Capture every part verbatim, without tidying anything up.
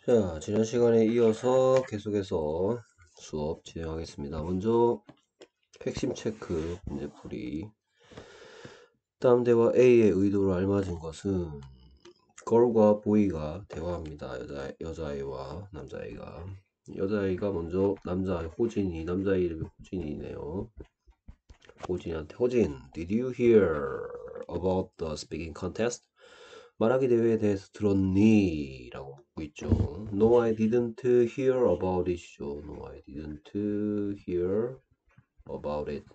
자, 지난 시간에 이어서 계속해서 수업 진행하겠습니다. 먼저 핵심 체크 문제풀이. 다음 대화 A의 의도를 알맞은 것은 girl과 boy가 대화합니다. 여자, 여자아이와 남자아이가. 여자아이가 먼저 남자아이 호진이, 남자아이 이름이 호진이네요. 호진이한테 호진, did you hear about the speaking contest? 말하기 대회에 대해서 들었니? 라고 묻고 있죠. No, I didn't hear about it죠. No, I didn't hear about it.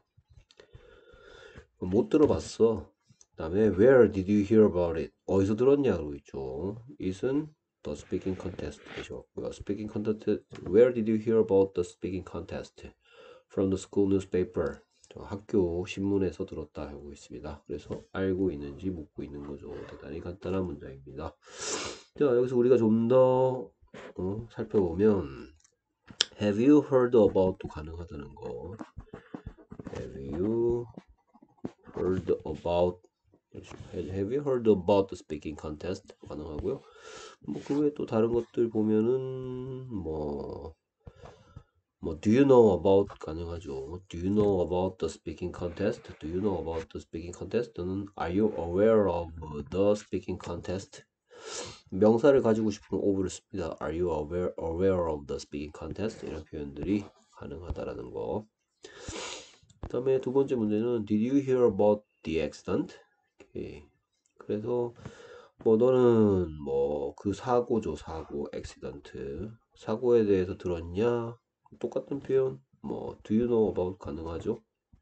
못 들어봤어. 그 다음에 Where did you hear about it? 어디서 들었냐? 그러고 있죠. it은 the speaking contest 되셨고요. speaking contest. Where did you hear about the speaking contest? From the school newspaper. 학교 신문에서 들었다 하고 있습니다. 그래서 알고 있는지 묻고 있는 거죠. 대단히 간단한 문장입니다. 자, 여기서 우리가 좀 더 어, 살펴보면 Have you heard about도 가능하다는 거. Have you heard about Have you heard about the speaking contest? 가능하고요. 뭐 그 외에 또 다른 것들 보면은 뭐 뭐 do you know about 가능하죠. Do you know about the speaking contest? Do you know about the speaking contest? 또는 Are you aware of the speaking contest? 명사를 가지고 싶으면 of를 씁니다. Are you aware, aware of the speaking contest? 이런 표현들이 가능하다라는 거. 그 다음에 두 번째 문제는 Did you hear about the accident? 오케이. 그래서 뭐 너는 뭐 그 사고죠. 사고, accident. 사고에 대해서 들었냐? 똑같은 표현 뭐 do you know about 가능하죠?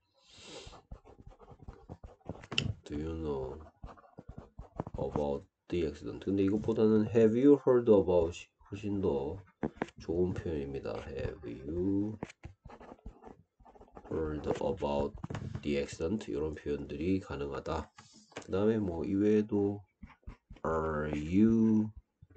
Do you know about the accident? 근데 이것보다는 have you heard about 훨씬 더 좋은 표현입니다. Have you heard about the accident? 이런 표현들이 가능하다. 그 다음에 뭐 이외에도 Are you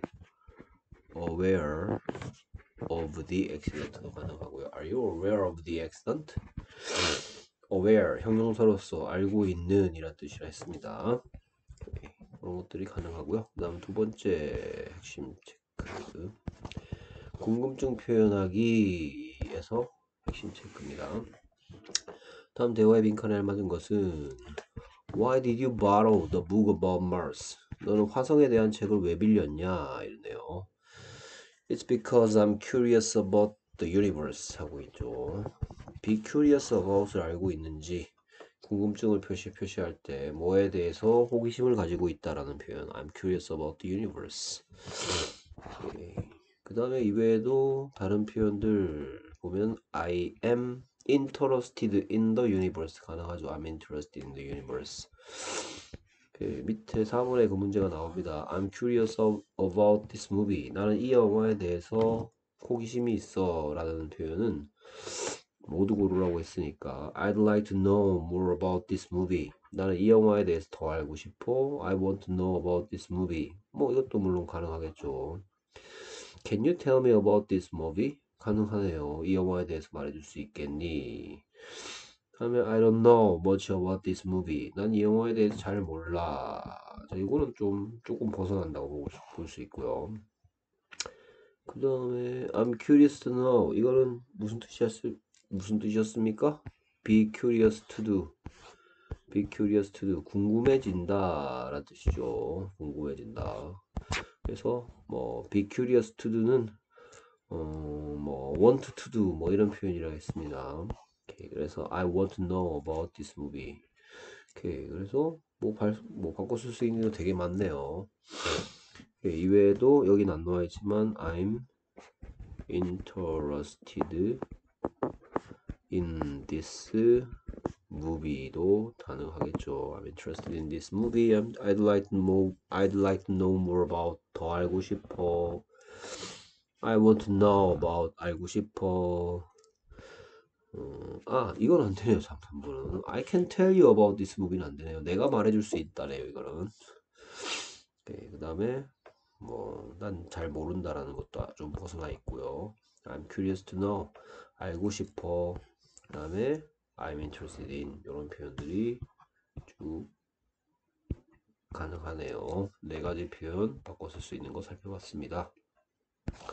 aware of the accident도 가능하고요. Are you aware of the accident? aware 형용사로서 알고 있는 이란 뜻이라 했습니다. 네, 그런 것들이 가능하고요. 그 다음 두 번째 핵심 체크 궁금증 표현하기에서 핵심 체크입니다. 다음 대화의 빈칸에 알맞은 것은 Why did you borrow the book about Mars? 너는 화성에 대한 책을 왜 빌렸냐? 이러네요. It's because I'm curious about the universe 하고 있죠. Be curious about을 알고 있는지 궁금증을 표시, 표시할 때 뭐에 대해서 호기심을 가지고 있다라는 표현 I'm curious about the universe. 그 다음에 이외에도 다른 표현들 보면 I am interested in the universe 가능하죠. I'm interested in the universe. 그 밑에 사 번에 그 문제가 나옵니다. I'm curious about this movie. 나는 이 영화에 대해서 호기심이 있어 라는 표현은 모두 고르라고 했으니까 I'd like to know more about this movie. 나는 이 영화에 대해서 더 알고 싶어. I want to know about this movie. 뭐 이것도 물론 가능하겠죠. Can you tell me about this movie? 가능하네요. 이 영화에 대해서 말해줄 수 있겠니? 다음에 I don't know much about this movie. 난 이 영화에 대해서 잘 몰라. 자, 이거는 좀 조금 벗어난다고 볼 수 있고요. 그 다음에 I'm curious to know. 이거는 무슨 뜻이었, 무슨 뜻이었습니까? Be curious to do. Be curious to do. 궁금해진다 라는 뜻이죠. 궁금해진다. 그래서 뭐 be curious to do는 어, 뭐 want to do 뭐 이런 표현이라고 했습니다. 오케이, 그래서 I want to know about this movie. 오케이, 그래서 뭐, 발, 뭐 바꿔 쓸 수 있는 거 되게 많네요. 오케이, 이외에도 여긴 안 나와 있지만 I'm interested in this movie도 가능하겠죠. I'm interested in this movie. I'm, I'd like to know. I'd like to know more about. 더 알고 싶어. I want to know about. 알고 싶어. 음, 아, 이건 안 되네요. 삼 번은 I can tell you about this movie는 안 되네요. 내가 말해줄 수 있다네요. 이거는. 그 다음에 뭐 난 잘 모른다라는 것도 좀 벗어나 있고요. I'm curious to know. 알고 싶어. 그 다음에 I'm interested in 이런 표현들이 쭉 가능하네요. 네 가지 표현 바꿔 쓸 수 있는 거 살펴봤습니다.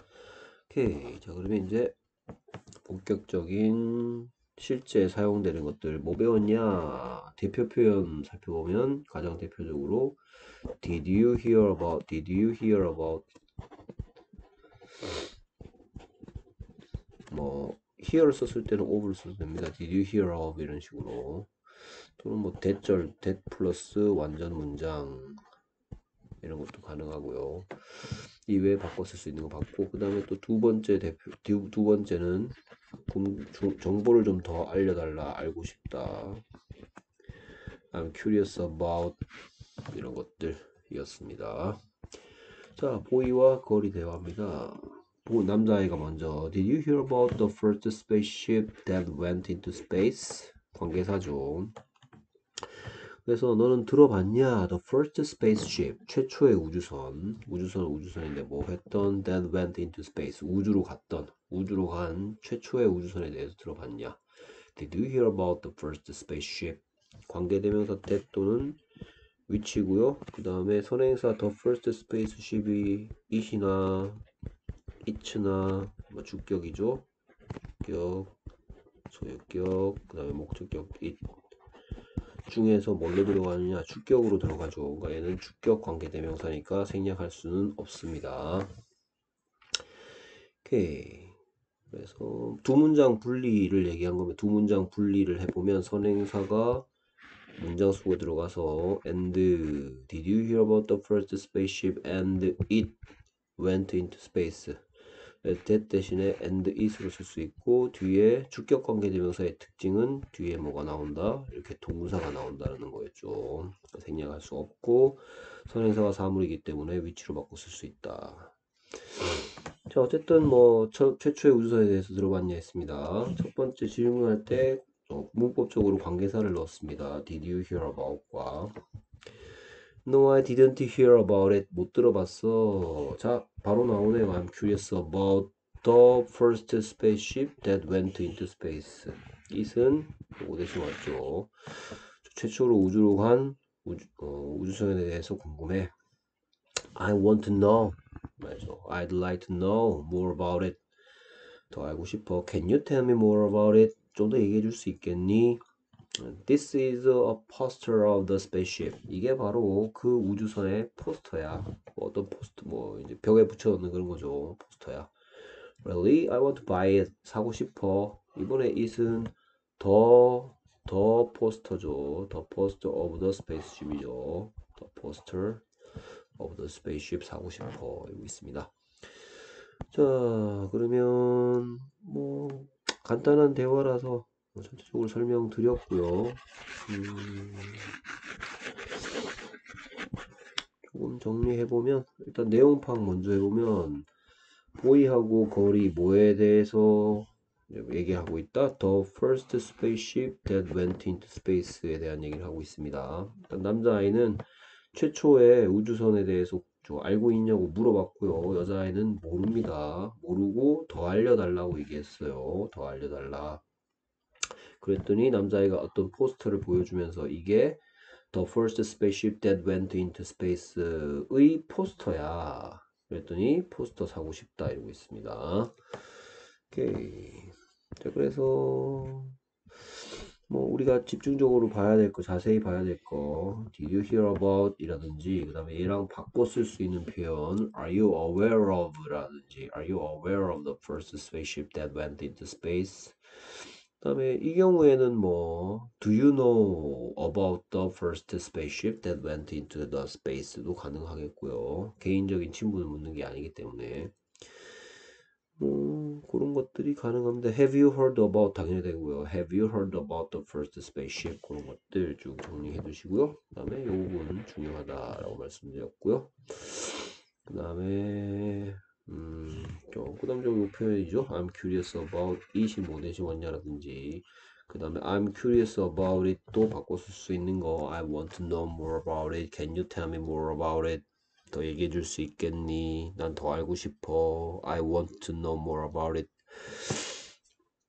오케이. 자, 그러면 이제 본격적인 실제 사용되는 것들 뭐 배웠냐? 대표 표현 살펴보면 가장 대표적으로 Did you hear about? Did you hear about? 뭐 hear를 썼을 때는 of를 써도 됩니다. Did you hear of? 이런 식으로. 또는 뭐 대절, that 플러스 완전 문장 이런 것도 가능하고요. 이외에 바꿔 쓸 수 있는 거 받고, 그 다음에 또 두 번째 대표 두, 두 번째는 정보를 좀 더 알려달라, 알고 싶다. I'm curious about 이런 것들이었습니다. 자, 보이와 거리 대화입니다. 남자아이가 먼저 Did you hear about the first spaceship that went into space? 관계사죠. 그래서 너는 들어봤냐? The first spaceship, 최초의 우주선. 우주선은 우주선인데 뭐 했던 that went into space, 우주로 갔던, 우주로 간 최초의 우주선에 대해서 들어봤냐? Did you hear about the first spaceship? 관계대명사 that 또는 위치고요. 그 다음에 선행사 the first spaceship이 it이나 it나 뭐 주격이죠. 주격, 소유격, 그 다음에 목적격 it 중에서 뭘로 들어가느냐? 주격으로 들어가죠. 그러니까 얘는 주격 관계대명사니까 생략할 수는 없습니다. 오케이. 그래서 두 문장 분리를 얘기한 거면 두 문장 분리를 해보면 선행사가 문장 속에 들어가서 and did you hear about the first spaceship and it went into space? that 대신에 and it으로 쓸 수 있고, 뒤에 주격 관계대명사의 특징은 뒤에 뭐가 나온다? 이렇게 동사가 나온다는 거였죠. 생략할 수 없고 선행사가 사물이기 때문에 위치로 바꿔 쓸 수 있다. 자, 어쨌든 뭐 처, 최초의 우주선에 대해서 들어봤냐 했습니다. 첫 번째 질문할 때 어, 문법적으로 관계사를 넣었습니다. Did you hear about과 No, I didn't hear about it. 못 들어봤어. 자, 바로 나오네요. I'm curious about the first spaceship that went into space. it은 요거 대신 왔죠. 최초로 우주로 간 우주, 어, 우주선에 대해서 궁금해. I want to know. 맞죠. I'd like to know more about it. 더 알고 싶어. Can you tell me more about it? 좀 더 얘기해 줄 수 있겠니? This is a poster of the spaceship. 이게 바로 그 우주선의 포스터야. 뭐 어떤 포스터, 뭐 이제 벽에 붙여놓는 그런 거죠. 포스터야. Really? I want to buy it. 사고 싶어. 이번에 it은 더, 더 포스터죠. The poster of the spaceship이죠. The poster of the spaceship 사고 싶어. 여기 있습니다. 자, 그러면 뭐 간단한 대화라서 전체적으로 설명드렸고요. 음, 조금 정리해보면 일단 내용 파악 먼저 해보면 보이하고 거리 뭐에 대해서 얘기하고 있다. The first spaceship that went into space에 대한 얘기를 하고 있습니다. 일단 남자아이는 최초의 우주선에 대해서 알고 있냐고 물어봤고요. 여자아이는 모릅니다. 모르고 더 알려달라고 얘기했어요. 더 알려달라. 그랬더니 남자아이가 어떤 포스터를 보여주면서 이게 The first spaceship that went into space의 포스터야. 그랬더니 포스터 사고 싶다 이러고 있습니다. 오케이. 자, 그래서 뭐 우리가 집중적으로 봐야 될 거, 자세히 봐야 될 거, Did you hear about? 이라든지, 그 다음에 얘랑 바꿔 쓸 수 있는 표현, Are you aware of? 라든지, Are you aware of the first spaceship that went into space? 그 다음에 이 경우에는 뭐 Do you know about the first spaceship that went into the space도 가능하겠고요. 개인적인 친분을 묻는 게 아니기 때문에 뭐 그런 것들이 가능합니다. Have you heard about 당연히 되고요. Have you heard about the first spaceship? 그런 것들 쭉 정리해 두시고요. 그 다음에 이 부분 중요하다라고 말씀드렸고요. 그 다음에 음, 좀 부담적인 표현이죠. I'm curious about it이 뭐 대신 왔냐라든지, 그 다음에 I'm curious about it 또 바꿔 쓸 수 있는 거 I want to know more about it. Can you tell me more about it? 더 얘기해 줄 수 있겠니? 난 더 알고 싶어. I want to know more about it.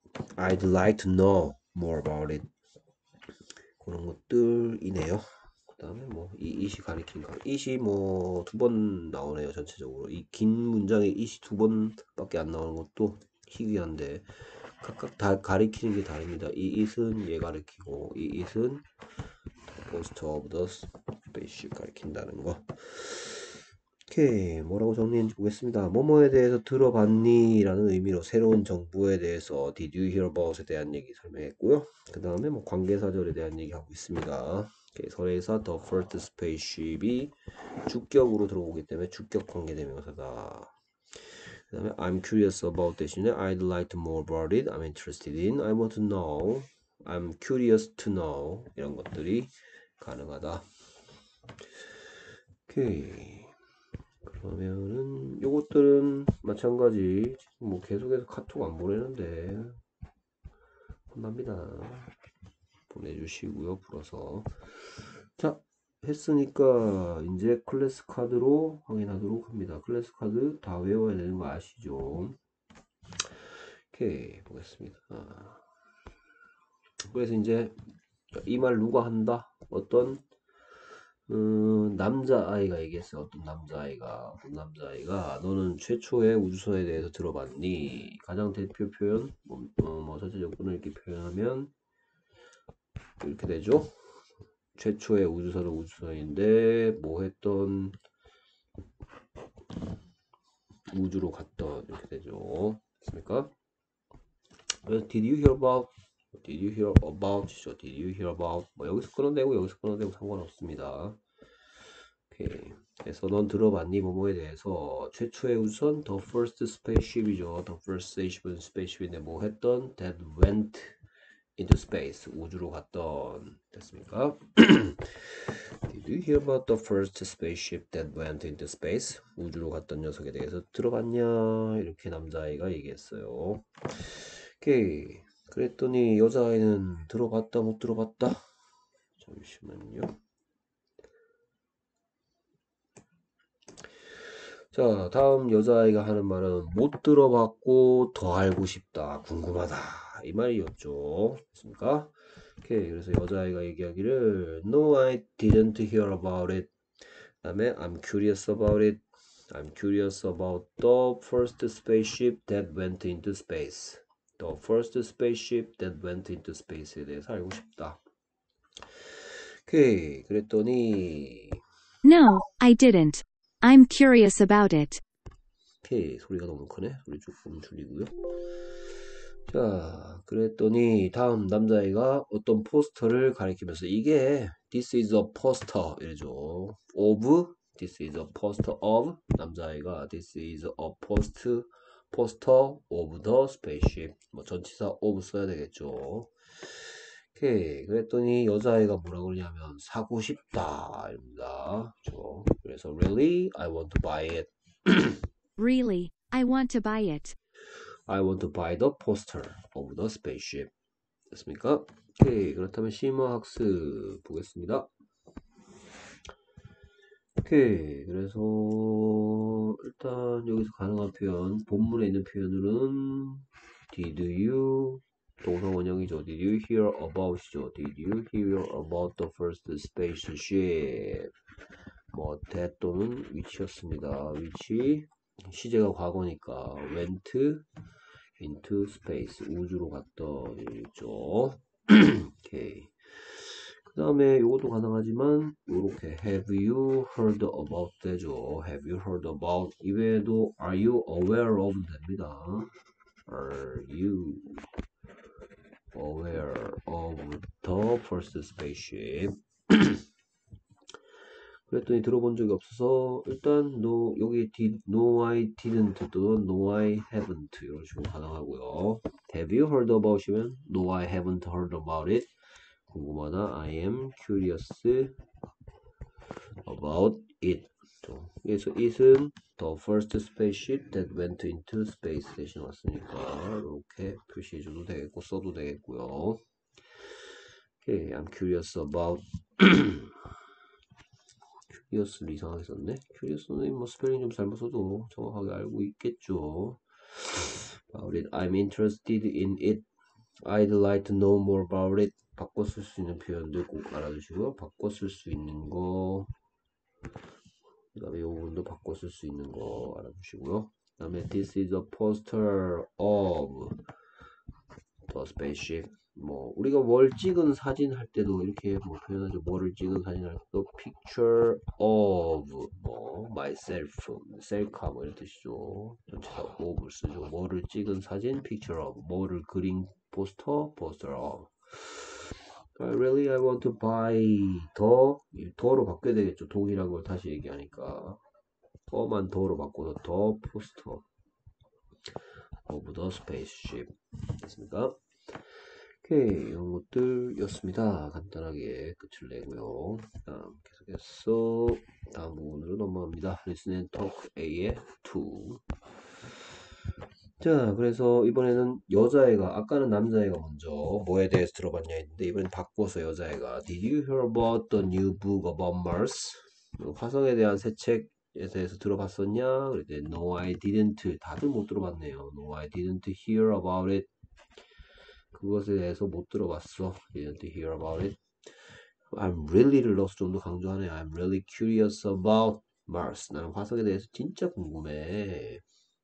I'd like to know more about it. 그런 것들이네요. 그 다음에 뭐 이 it이 가리킨 거 it이 뭐 두 번 나오네요. 전체적으로 이 긴 문장에 it이 두 번밖에 안 나오는 것도 희귀한데 각각 다 가리키는 게 다릅니다. 이 it은 얘 가리키고 이 it은 post of the spaceship 가리킨다는 거. 오케이, 뭐라고 정리했는지 보겠습니다. 뭐뭐에 대해서 들어봤니? 라는 의미로 새로운 정보에 대해서 did you hear about에 대한 얘기 설명했고요. 그 다음에 뭐 관계사절에 대한 얘기 하고 있습니다. 오케이, 설의사 the first spaceship이 주격으로 들어오기 때문에 주격 관계대명사다. 그 다음에 I'm curious about 대신에 I'd like to know more about it. I'm interested in. I want to know. I'm curious to know. 이런 것들이 가능하다. 오케이. 그러면은 요것들은 마찬가지 뭐 계속해서 카톡 안 보내는데 혼납니다. 보내주시고요. 풀어서 자 했으니까 이제 클래스 카드로 확인하도록 합니다. 클래스 카드 다 외워야 되는 거 아시죠? 오케이 보겠습니다. 아. 그래서 이제 이 말 누가 한다? 어떤 음, 남자아이가 얘기했어요. 어떤 남자아이가 어떤 남자아이가 너는 최초의 우주선에 대해서 들어봤니? 가장 대표 표현 뭐, 어, 뭐 전체 조건을 이렇게 표현하면 이렇게 되죠. 최초의 우주선은 우주선인데 뭐 했던 우주로 갔던 이렇게 되죠. 됐습니까? 그래서 did you hear about did you hear about did you hear about 뭐 여기서 끊어내고 여기서 끊어내고 상관없습니다. 오케이. 그래서 넌 들어봤니? 뭐뭐에 대해서 최초의 우선 the first spaceship이죠. the first spaceship은 spaceship인데 뭐 했던 that went into space 우주로 갔던 됐습니까? Did you hear about the first spaceship that went into space? 우주로 갔던 녀석에 대해서 들어봤냐? 이렇게 남자아이가 얘기했어요. 오케이. 그랬더니 여자아이는 들어봤다 못 들어봤다? 잠시만요. 자, 다음 여자아이가 하는 말은 못 들어봤고 더 알고 싶다, 궁금하다 이 말이었죠. 됐습니까? 오케이, 그래서 여자아이가 얘기하기를 No, I didn't hear about it. 그 다음에 I'm curious about it. I'm curious about the first spaceship that went into space. The first spaceship that went into space에 대해서 알고 싶다. 오케이, 그랬더니 No, I didn't. I'm curious about it. 오케이, 소리가 너무 크네. 소리 조금 줄이고요. 자, 그랬더니 다음 남자애가 어떤 포스터를 가리키면서 이게 this is a poster 이러죠. of this is a poster of 남자애가 this is a post poster of the spaceship 뭐 전치사 of 써야 되겠죠. 오케이, 그랬더니 여자애가 뭐라 그러냐면 사고 싶다 이럽니다. 그렇죠? 그래서 really I want to buy it. Really, I want to buy it. I want to buy the poster of the spaceship. 됐습니까? 오케이, 그렇다면 심화 학습 보겠습니다. 오케이, 그래서 일단 여기서 가능한 표현, 본문에 있는 표현들은 Did you 동사 원형이죠. Did you hear about이죠. Did you hear about the first spaceship? 뭐 that 또는 위치였습니다. 위치 시제가 과거니까 went into space 우주로 갔던 일이죠. 오케이. 그 다음에 이것도 가능하지만 이렇게 have you heard about 되죠. have you heard about 이외에도 are you aware of 됩니다. are you aware of the first spaceship? 그랬더니 들어본 적이 없어서 일단 no 여기 did, no I didn't 또는 no I haven't 이런 식으로 가능하고요. have you heard about이면 no I haven't heard about it. 궁금하다 I am curious about it. 그래서 it은 the first spaceship that went into space 대신 왔으니까 이렇게 표시해줘도 되겠고 써도 되겠고요. Okay, I'm curious about curious를 이상하게 썼네. curious는 뭐 스펠링 좀 잘못 써도 정확하게 알고 있겠죠. About it. I'm interested in it. I'd like to know more about it. 바꿔 쓸 수 있는 표현들 꼭 알아두시고요. 바꿔 쓸 수 있는 거, 그 다음에 이 부분도 바꿔 쓸 수 있는 거 알아두시고요. 그 다음에 this is a poster of the spaceship. 뭐 우리가 뭘 찍은 사진 할 때도 이렇게 뭐 표현하죠. 뭐를 찍은 사진 할 때도 picture of 뭐 myself, 셀카 뭐 이런 뜻이죠. 전체 다 of를 쓰죠. 뭐를 찍은 사진 picture of, 뭐를 그린 포스터 poster of. I really I want to buy 더 더로 바꿔야 되겠죠. 동일한 걸 다시 얘기하니까 더만 더로 바꿔서 더 포스터 of the spaceship 됐습니까? 오케이, 이런 것들이었습니다. 간단하게 끝을 내고요. 다음 계속해서 다음 부분으로 넘어갑니다. Listen and Talk A의 이. 자, 그래서 이번에는 여자애가, 아까는 남자애가 먼저 뭐에 대해서 들어봤냐 했는데 이번엔 바꿔서 여자애가 Did you hear about the new book about Mars? 화성에 대한 새 책에 대해서 들어봤었냐? 그랬더니 No, I didn't. 다들 못 들어봤네요. No, I didn't hear about it. 그것에 대해서 못 들어봤어. Didn't hear about it. I'm really를 넣어서 좀 더 강조하네. I'm really curious about Mars. 나는 화성에 대해서 진짜 궁금해.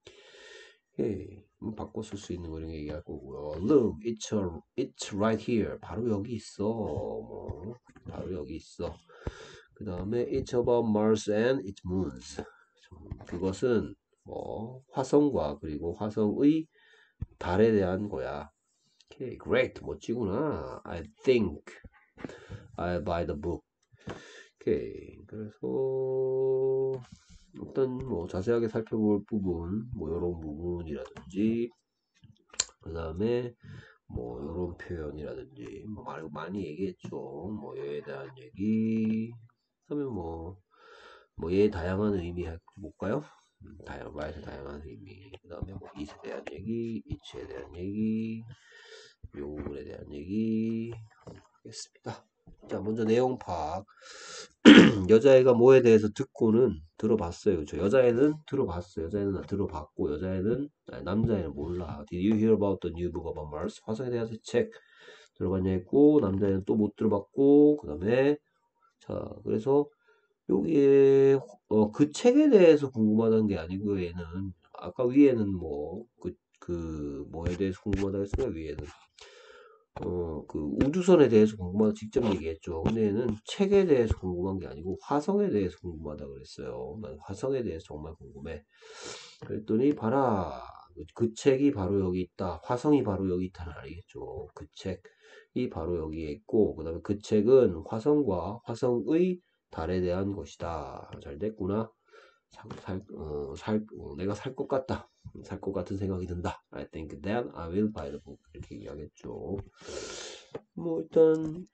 오케이. 바꿔 쓸 수 있는 거 이런 거 얘기할 거고요. Look, it's, a, it's right here. 바로 여기 있어. 뭐, 바로 여기 있어. 그 다음에 it's about Mars and its moons. 그것은 뭐 화성과 그리고 화성의 달에 대한 거야. 오케이, great. 멋지구나. I think I'll buy the book. 오케이. 그래서 일단 뭐 자세하게 살펴볼 부분, 뭐 이런 부분이라든지, 그 다음에 뭐 이런 표현이라든지, 뭐 말고 많이 얘기했죠. 뭐 얘에 대한 얘기, 그다음에 뭐 뭐 얘의 다양한 의미 볼까요? 음, 다양, 말의 다양한 의미. 그 다음에 뭐 it에 대한 얘기, it에 대한 얘기, 요 부분에 대한 얘기 하겠습니다. 자, 먼저 내용 파악. 여자애가 뭐에 대해서 듣고는 들어봤어요. 그렇죠? 여자애는 들어봤어요. 여자애는 들어봤고, 여자애는, 아니, 남자애는 몰라. Did you hear about the new book about Mars? 화성에 대해서 책 들어봤냐 했고, 남자애는 또 못 들어봤고, 그 다음에, 자, 그래서 여기에, 어, 그 책에 대해서 궁금하다는 게 아니고, 얘는, 아까 위에는 뭐, 그, 그, 뭐에 대해서 궁금하다 했으면 위에는. 어, 그 우주선에 대해서 궁금하다 직접 얘기했죠. 근데 얘는 책에 대해서 궁금한 게 아니고 화성에 대해서 궁금하다 그랬어요. 난 화성에 대해서 정말 궁금해. 그랬더니 봐라. 그 책이 바로 여기 있다. 화성이 바로 여기 있다는 알겠죠. 그 책이 바로 여기에 있고 그 다음에 그 책은 화성과 화성의 달에 대한 것이다. 잘 됐구나. 살, 살, 어, 살, 어, 내가 살 것 같다. 살 것 같은 생각이 든다. I think that I will buy the book. 이렇게 얘기하겠죠. 뭐 일단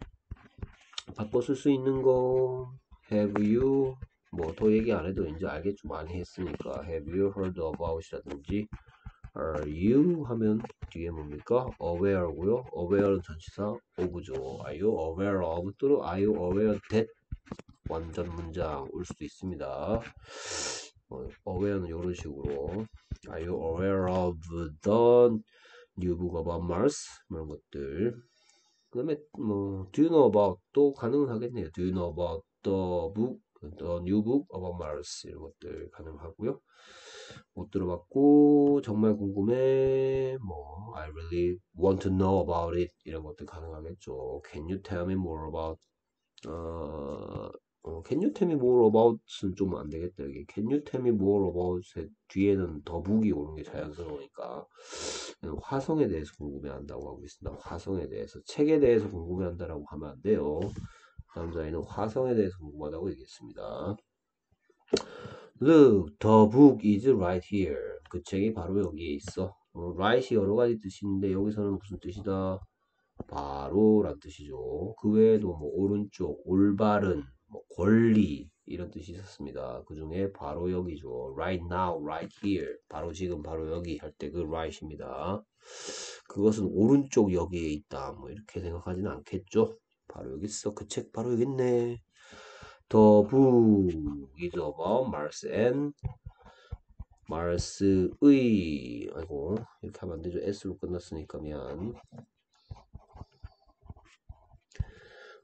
바꿔 쓸 수 있는 거 have you 뭐 더 얘기 안 해도 이제 알겠죠. 많이 했으니까 have you heard about이라든지 are you 하면 뒤에 뭡니까? aware고요. aware는 전치사 of죠. are you aware of 또는 are you aware that 완전 문장 올 수도 있습니다. 어, aware는 이런 식으로 Are you aware of the new book about Mars? 이런 것들. 그 다음에 뭐 Do you know about 또 가능은 하겠네요. Do you know about the book, the new book about Mars? 이런 것들 가능하고요. 못 들어봤고 정말 궁금해. 뭐 I really want to know about it 이런 것들 가능하겠죠. Can you tell me more about 어, 어, Can you tell me more about은 좀 안 되겠다. 여기 Can you tell me more about 뒤에는 더북이 오는 게 자연스러우니까 화성에 대해서 궁금해한다고 하고 있습니다. 화성에 대해서 책에 대해서 궁금해한다라고 하면 안 돼요. 남자애는 화성에 대해서 궁금하다고 얘기했습니다. Look, the book is right here. 그 책이 바로 여기에 있어. 어, right이 여러 가지 뜻이 있는데 여기서는 무슨 뜻이다? 바로 란 뜻이죠. 그 외에도 뭐 오른쪽, 올바른, 뭐 권리 이런 뜻이 있었습니다. 그 중에 바로 여기죠. Right now, right here. 바로 지금, 바로 여기 할 때 그 right입니다. 그것은 오른쪽 여기에 있다. 뭐 이렇게 생각하지는 않겠죠. 바로 여기 있어. 그 책 바로 여기 있네. The book is about Mars and 마르스의 아이고 이렇게 하면 안 되죠. S로 끝났으니까 미안.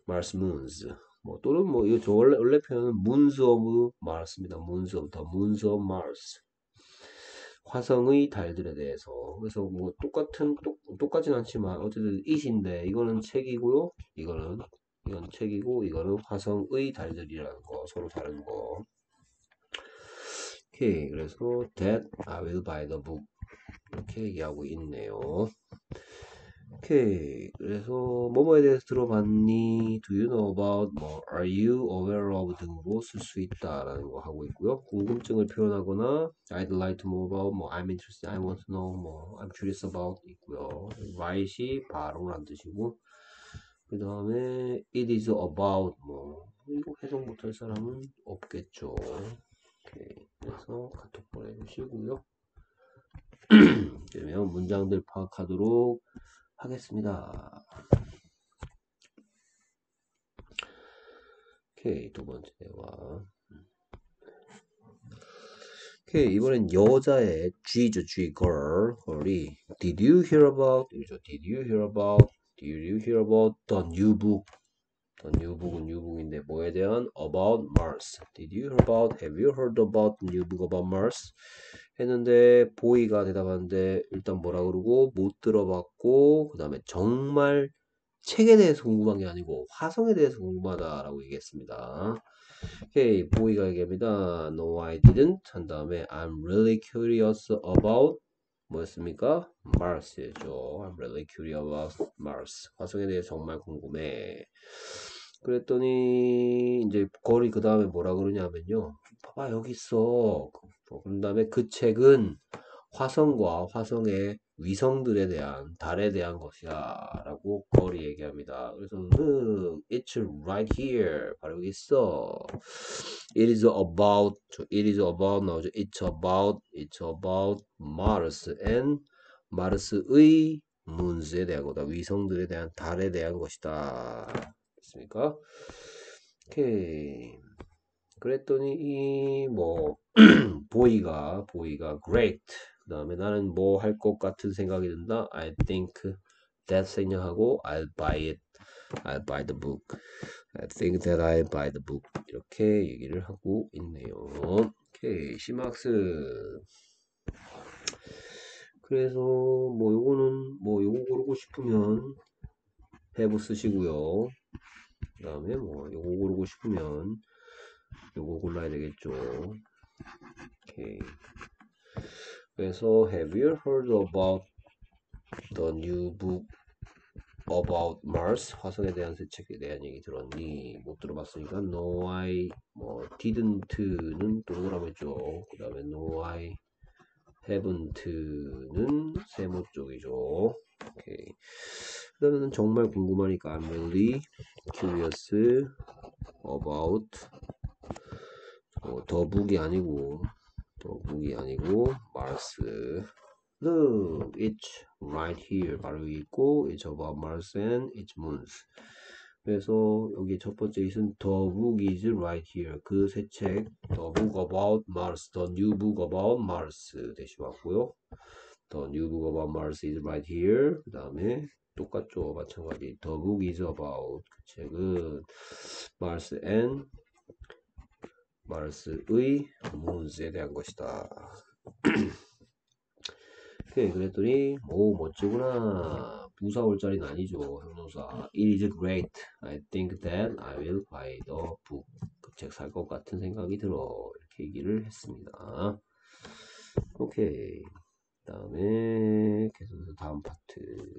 Mars moons. 뭐 또는 뭐 이거 저 원래 원래 표현은 moons of Mars입니다. moons of the moons of Mars. 화성의 달들에 대해서. 그래서 뭐 똑같은 똑 똑같진 않지만 어쨌든 it인데 이거는 책이고요. 이거는 이건 책이고 이거는 화성의 달들이라는 거 서로 다른 거. 오케이. 그래서 that I will buy the book 이렇게 얘기하고 있네요. 오케이. 그래서 뭐뭐에 대해서 들어봤니? Do you know about 뭐 are you aware of 등으로 쓸 수 있다라는 거 하고 있고요. 궁금증을 표현하거나 I'd like to know about 뭐 I'm interested, I want to know 뭐 I'm curious about 있고요. right이 바로란 뜻이고 그 다음에 it is about 뭐 이거 해석 못할 사람은 없겠죠. 오케이. 그래서 카톡 보내주시고요. 그러면 문장들 파악하도록 하겠습니다. 오케이, 두 번째 대화. 오케이, 이번엔 여자의 G죠, G, girl. girl이 Did you hear about? 이죠. Did you hear about? Did you hear about the new book? The new book은 new book인데 뭐에 대한? About Mars. Did you hear about? Have you heard about the new book about Mars? 했는데 보이가 대답하는데 일단 뭐라 그러고 못 들어봤고 그 다음에 정말 책에 대해서 궁금한 게 아니고 화성에 대해서 궁금하다라고 얘기했습니다. 오케이, 보이가 얘기합니다. No, I didn't. 한 다음에 I'm really curious about 뭐였습니까? Mars죠. I'm really curious about Mars. 화성에 대해 정말 궁금해. 그랬더니 이제 거리 그 다음에 뭐라 그러냐면요. 봐봐 여기 있어. 그런 다음에 그 책은 화성과 화성의 위성들에 대한 달에 대한 것이야 라고 거리 얘기합니다. 그래서 look, it's right here. 바로 여기 있어. It is about, it is about 나오죠. It's about, it's about Mars and 마르스의 moons에 대한 거다. 위성들에 대한 달에 대한 것이다. 됐습니까? 오케이. 그랬더니 뭐 보이가 보이가 great. 그 다음에 나는 뭐 할 것 같은 생각이 든다. I think that 생략하고 I'll buy it. I'll buy the book. I think that I'll buy the book. 이렇게 얘기를 하고 있네요. 오케이. 심학습. 그래서 뭐 요거는 뭐 요거 고르고 싶으면 have 쓰시고요. 그 다음에 뭐 요거 고르고 싶으면 요거 골라야 되겠죠. 오케이. 그래서 have you heard about the new book about Mars? 화성에 대한 새 책에 대한 얘기 들었니? 못 들어봤으니까 no I 뭐 didn't는 또 뭐라고 했죠. 그 다음에 no I haven't는 세모 쪽이죠. 오케이. 그 다음에는 정말 궁금하니까 I'm really curious about 어, 더북이 아니고 더북이 아니고 Mars. Look, it's right here. 바로 여기 있고 it's about Mars and its moons. 그래서 여기 첫 번째 있은 The book is right here. 그 새 책 The book about Mars. The new book about Mars 대시 왔고요. The new book about Mars is right here. 그 다음에 똑같죠. 마찬가지. The book is about 그 책은 Mars and 마르스의 moons에 대한 것이다. 오케이, 그랬더니 오 멋지구나. 부사 올 자리는 아니죠. 형용사. It is great. I think that I will buy the book. 그 책 살 것 같은 생각이 들어. 이렇게 얘기를 했습니다. 오케이. 그 다음에 계속해서 다음 파트.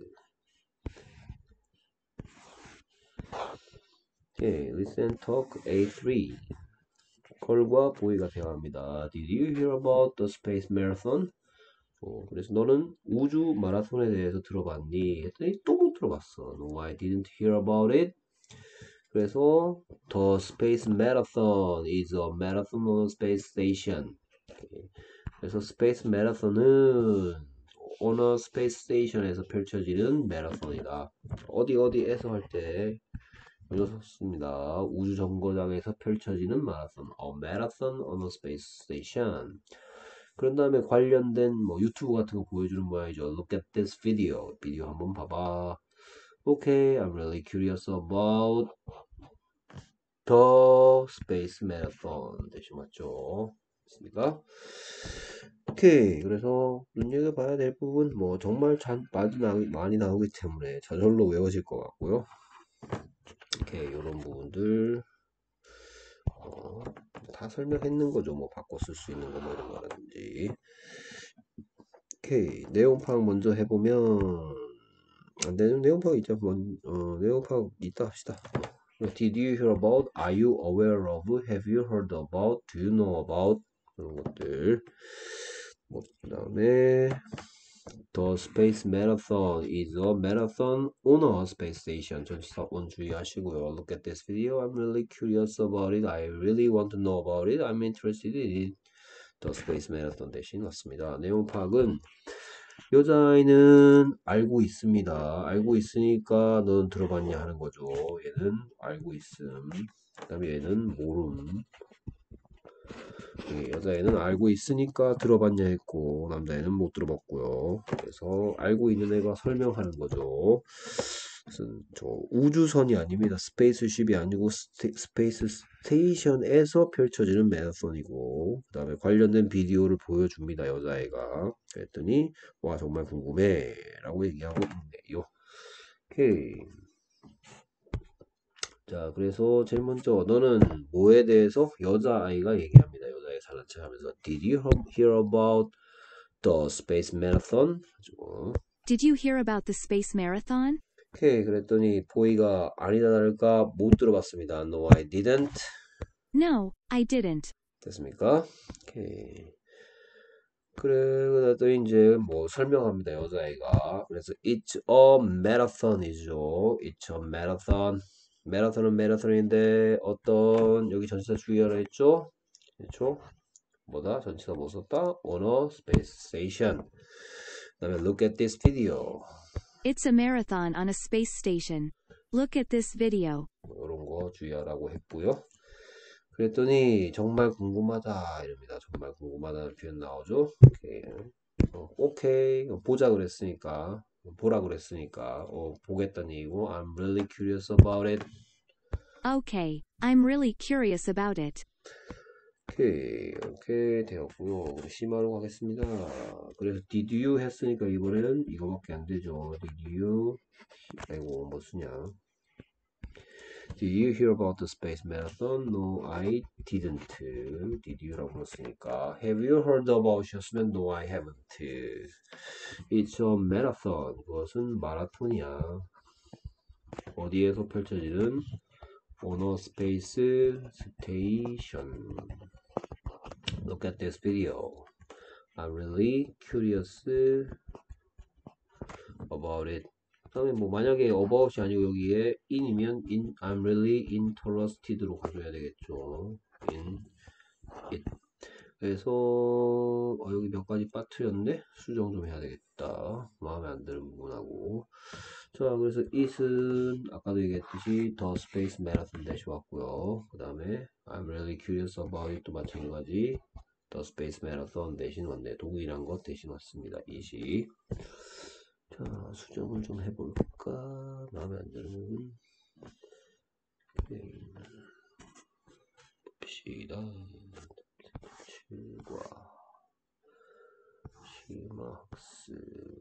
오케이, listen, talk 에이 쓰리. 걸과 보이가 대화합니다. Did you hear about the space marathon? 어, 그래서 너는 우주 마라톤에 대해서 들어봤니? 했더니 또 못 들어봤어. No, I didn't hear about it. 그래서 The space marathon is a marathon on a space station. 오케이. 그래서 space marathon은 on a space station에서 펼쳐지는 마라톤이다. 어디 어디에서 할 때 썼습니다. 우주 정거장에서 펼쳐지는 마라톤. A marathon on a space station. 그런 다음에 관련된 뭐 유튜브 같은 거 보여주는 모양이죠. Look at this video. 비디오 한번 봐봐. Okay, I'm really curious about the space marathon. 대신 맞죠? 됐습니까? 오케이. 그래서 눈여겨봐야 될 부분, 뭐, 정말 자, 많이, 나, 많이 나오기 때문에 저절로 외워질 것 같고요. 오케이. 이런 부분들, 어, 다 설명했는 거죠. 뭐, 바꿔 쓸 수 있는 거, 뭐, 이런 거라든지. 오케이. 내용 파악 먼저 해보면, 안 되는 내용 파악 있죠. 먼, 어, 내용 파악 있다 합시다. Did you hear about? Are you aware of? Have you heard about? Do you know about? 그런 것들. 뭐, 그 다음에 The Space Marathon is a marathon on a space station. 전치사원 주의하시고요. Look at this video. I'm really curious about it. I really want to know about it. I'm interested in it. The Space Marathon 대신 왔습니다. 내용 파악은 여자아이는 알고 있습니다. 알고 있으니까 넌 들어봤냐 하는 거죠. 얘는 알고 있음. 그 다음에 얘는 모름. 예, 여자애는 알고 있으니까 들어봤냐 했고 남자애는 못 들어봤고요. 그래서 알고 있는 애가 설명하는 거죠. 무슨 저 우주선이 아닙니다. 스페이스쉽이 아니고 스테, 스페이스 스테이션에서 펼쳐지는 마라톤이고 그 다음에 관련된 비디오를 보여줍니다. 여자애가. 그랬더니 와 정말 궁금해 라고 얘기하고 있네요. 오케이. 자, 그래서 제일 먼저 너는 뭐에 대해서 여자아이가 얘기합니다. 여자아이 잘난 척하면서 Did you hear about the space marathon? 가지고. Did you hear about the space marathon? 오케이, 그랬더니 보이가 아니다 다를까 못 들어봤습니다. No, I didn't. No, I didn't. 됐습니까? 오케이. 그래, 그랬더니 이제 뭐 설명합니다. 여자아이가. 그래서 It's a marathon이죠. It's a marathon. 마라톤은 마라톤인데 어떤 여기 전치사 주의하라 했죠? 그렇죠? 뭐다? 전치사 뭐 썼다? On a space station. 그 다음에 look at this video. It's a marathon on a space station. Look at this video. 뭐 이런 거 주의하라고 했고요. 그랬더니 정말 궁금하다 이럽니다. 정말 궁금하다는 표현 나오죠? 오케이. 어, 오케이. 보자 그랬으니까 보라 그랬으니까 어, 보겠다는 얘기고 I'm really curious about it. Okay, I'm really curious about it. 오케이 이렇게 되었고요. 우리 C마로 가겠습니다. 그래서 did you 했으니까 이번에는 이거밖에 안 되죠. did you 아이고 뭐 쓰냐. Did you hear about the space marathon? No, I didn't. Did you라고 불렀으니까 Have you heard about 였으면 No, I haven't. It's a marathon. 그것은 마라톤이야. 어디에서 펼쳐지는 on a space station. Look at this video. I'm really curious about it. 그다음에 뭐 만약에 about이 아니고 여기에 in이면 in, I'm really interested로 가져야 되겠죠. in it. 그래서 어, 여기 몇 가지 빠뜨렸네. 수정 좀 해야 되겠다. 마음에 안 드는 부분하고. 자, 그래서 it은 아까도 얘기했듯이 the space marathon 대시 왔고요. 그 다음에 I'm really curious about it도 마찬가지 the space marathon 대신 왔네. 동일한 것 대신 왔습니다. it이. 자, 수정을 좀 해볼까? 마음에 안 드는 부분. 네. 봅시다. 칠과 시막스.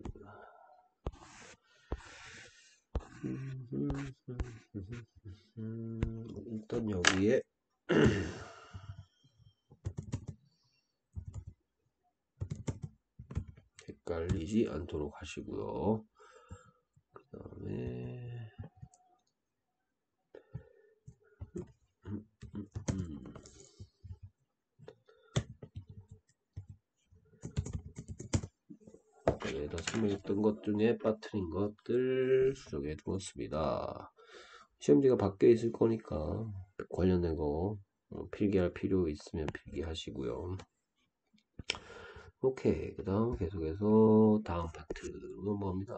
일단 여기에 헷갈리지 않도록 하시고요. 그 다음에 음, 음, 음. 여기다 설명했던 것 중에 빠뜨린 것들 수정해 두었습니다. 시험지가 밖에 있을 거니까 관련된 거 필기할 필요 있으면 필기하시고요. 오케이, 그 다음 계속해서 다음 파트로 넘어갑니다.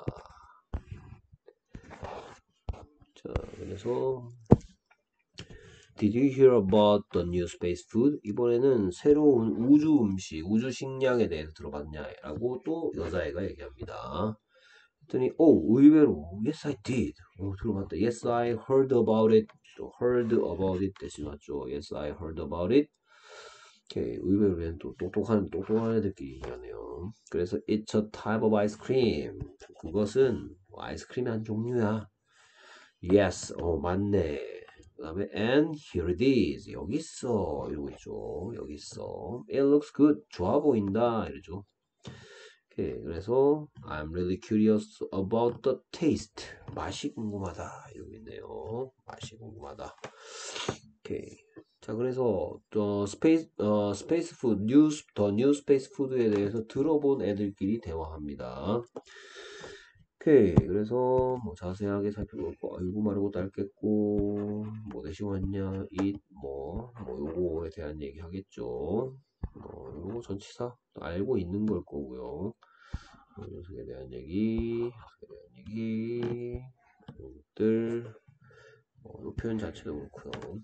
자, 그래서 Did you hear about the new space food? 이번에는 새로운 우주 음식, 우주 식량에 대해서 들어봤냐? 라고 또 여자애가 얘기합니다. 했더니 오 의외로 yes I did. 오, 들어봤다. yes I heard about it. 또 heard about it 대신 맞죠. yes I heard about it. 오케이, 의외로 얘는 또 똑똑한 똑똑한 애들끼리 얘기하네요. 그래서 it's a type of ice cream. 그것은 아이스크림의 한 종류야. yes, 어 맞네. 그 다음에 and here it is. 여기 있어. 이러고 있죠. 여기 있어. it looks good. 좋아 보인다. 이러죠. 오케이, 그래서 I'm really curious about the taste. 맛이 궁금하다. 이러고 있네요. 맛이 궁금하다. 오케이. 자, 그래서 저 스페이스 어 스페이스 푸드 뉴스 더 뉴 스페이스 푸드에 대해서 들어본 애들끼리 대화합니다. 오케이. 그래서 뭐 자세하게 살펴보고 아이고 마르고 닳겠고 뭐 대신 왔냐 이뭐뭐 요거에 대한 얘기 하겠죠. 뭐 요거 전치사 알고 있는 걸 거고요. 녀석에 대한 얘기, 녀석에 대한 얘기, 이것들 어, 요 표현 자체도 그렇고요.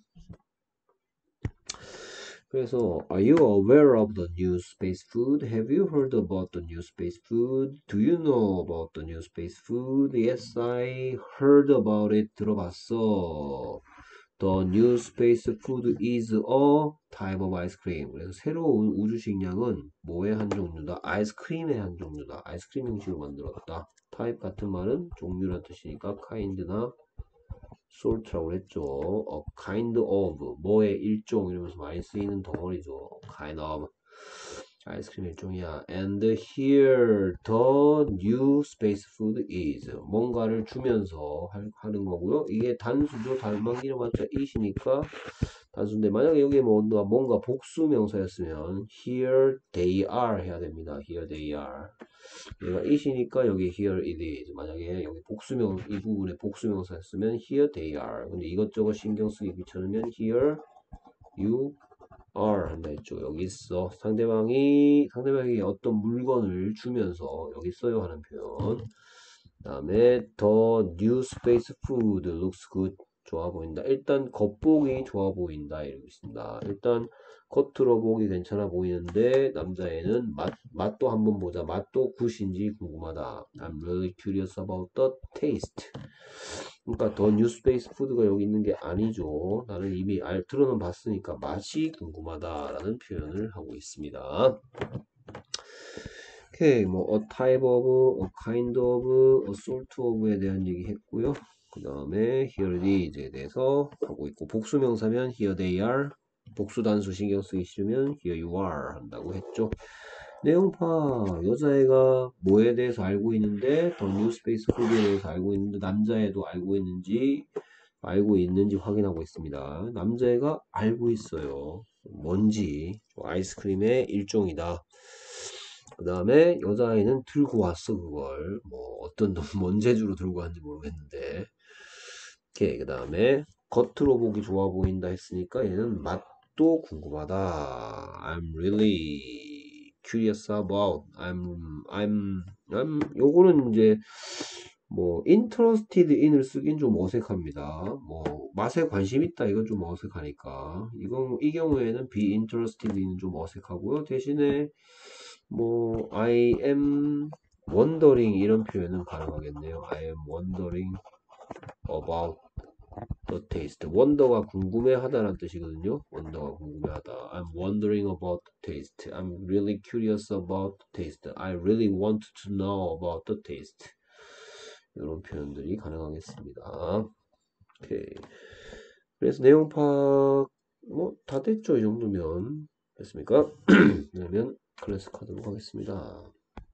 그래서 Are you aware of the new space food? Have you heard about the new space food? Do you know about the new space food? Yes, I heard about it. 들어봤어. The new space food is a type of ice cream. 그래서 새로운 우주식량은 뭐의 한 종류다? 아이스크림의 한 종류다. 아이스크림 형식으로 만들었다. type 같은 말은 종류란 뜻이니까 kind나 sort라고 그랬죠. A kind of 뭐의 일종 이러면서 많이 쓰이는 덩어리죠. kind of 아이스크림 일종이야. And here the new space food is 뭔가를 주면서 할, 하는 거고요. 이게 단수죠. 단만기는 맞죠. it이니까 단수인데 만약에 여기에 뭔가 뭔가 복수 명사였으면 here they are 해야 됩니다. here they are 얘가 it이니까 여기 here it is. 만약에 여기 복수명 이 부분에 복수명사였으면 here they are. 근데 이것저것 신경 쓰기 귀찮으면 here you are 한다 했죠. 여기 있어. 상대방이 상대방에게 어떤 물건을 주면서 여기 있어요 하는 표현. 그 다음에 the new space food looks good. 좋아 보인다. 일단 겉보기 좋아 보인다 이러고 있습니다. 일단 겉으로 보기 괜찮아 보이는데 남자애는 맛, 맛도 한번 보자. 맛도 굿인지 궁금하다. I'm really curious about the taste. 그러니까 더 뉴 스페이스 푸드가 여기 있는 게 아니죠. 나는 이미 알, 들어는 봤으니까 맛이 궁금하다라는 표현을 하고 있습니다. 오케이, 뭐 a type of, a kind of, a sort of에 대한 얘기 했고요. 그 다음에 here it is에 대해서 하고 있고 복수명사면 here they are. 복수 단수 신경 쓰기 싫으면 here you are 한다고 했죠. 내용파 여자애가 뭐에 대해서 알고 있는데 더 뉴스페이스 푸드에 대해서 알고 있는데 남자애도 알고 있는지 알고 있는지 확인하고 있습니다. 남자애가 알고 있어요. 뭔지 아이스크림의 일종이다. 그 다음에 여자아이는 들고 왔어 그걸 뭐 어떤 뭔 재주로 들고 왔는지 모르겠는데 오케이 그 다음에 겉으로 보기 좋아 보인다 했으니까 얘는 맛도 궁금하다. I'm really curious about I'm I'm I'm 요거는 이제 뭐 interested in을 쓰긴 좀 어색합니다. 뭐 맛에 관심 있다 이건 좀 어색하니까 이건 이 경우에는 be interested in은 좀 어색하고요. 대신에 뭐 I am wondering 이런 표현은 가능하겠네요. I am wondering about the taste. wonder가 궁금해하다라는 뜻이거든요. wonder가 궁금해하다. I'm wondering about the taste. I'm really curious about the taste. I really want to know about the taste. 이런 표현들이 가능하겠습니다. 오케이. 그래서 내용 파악 뭐 다 됐죠. 이 정도면 됐습니까? 그러면 클래스 카드로 가겠습니다.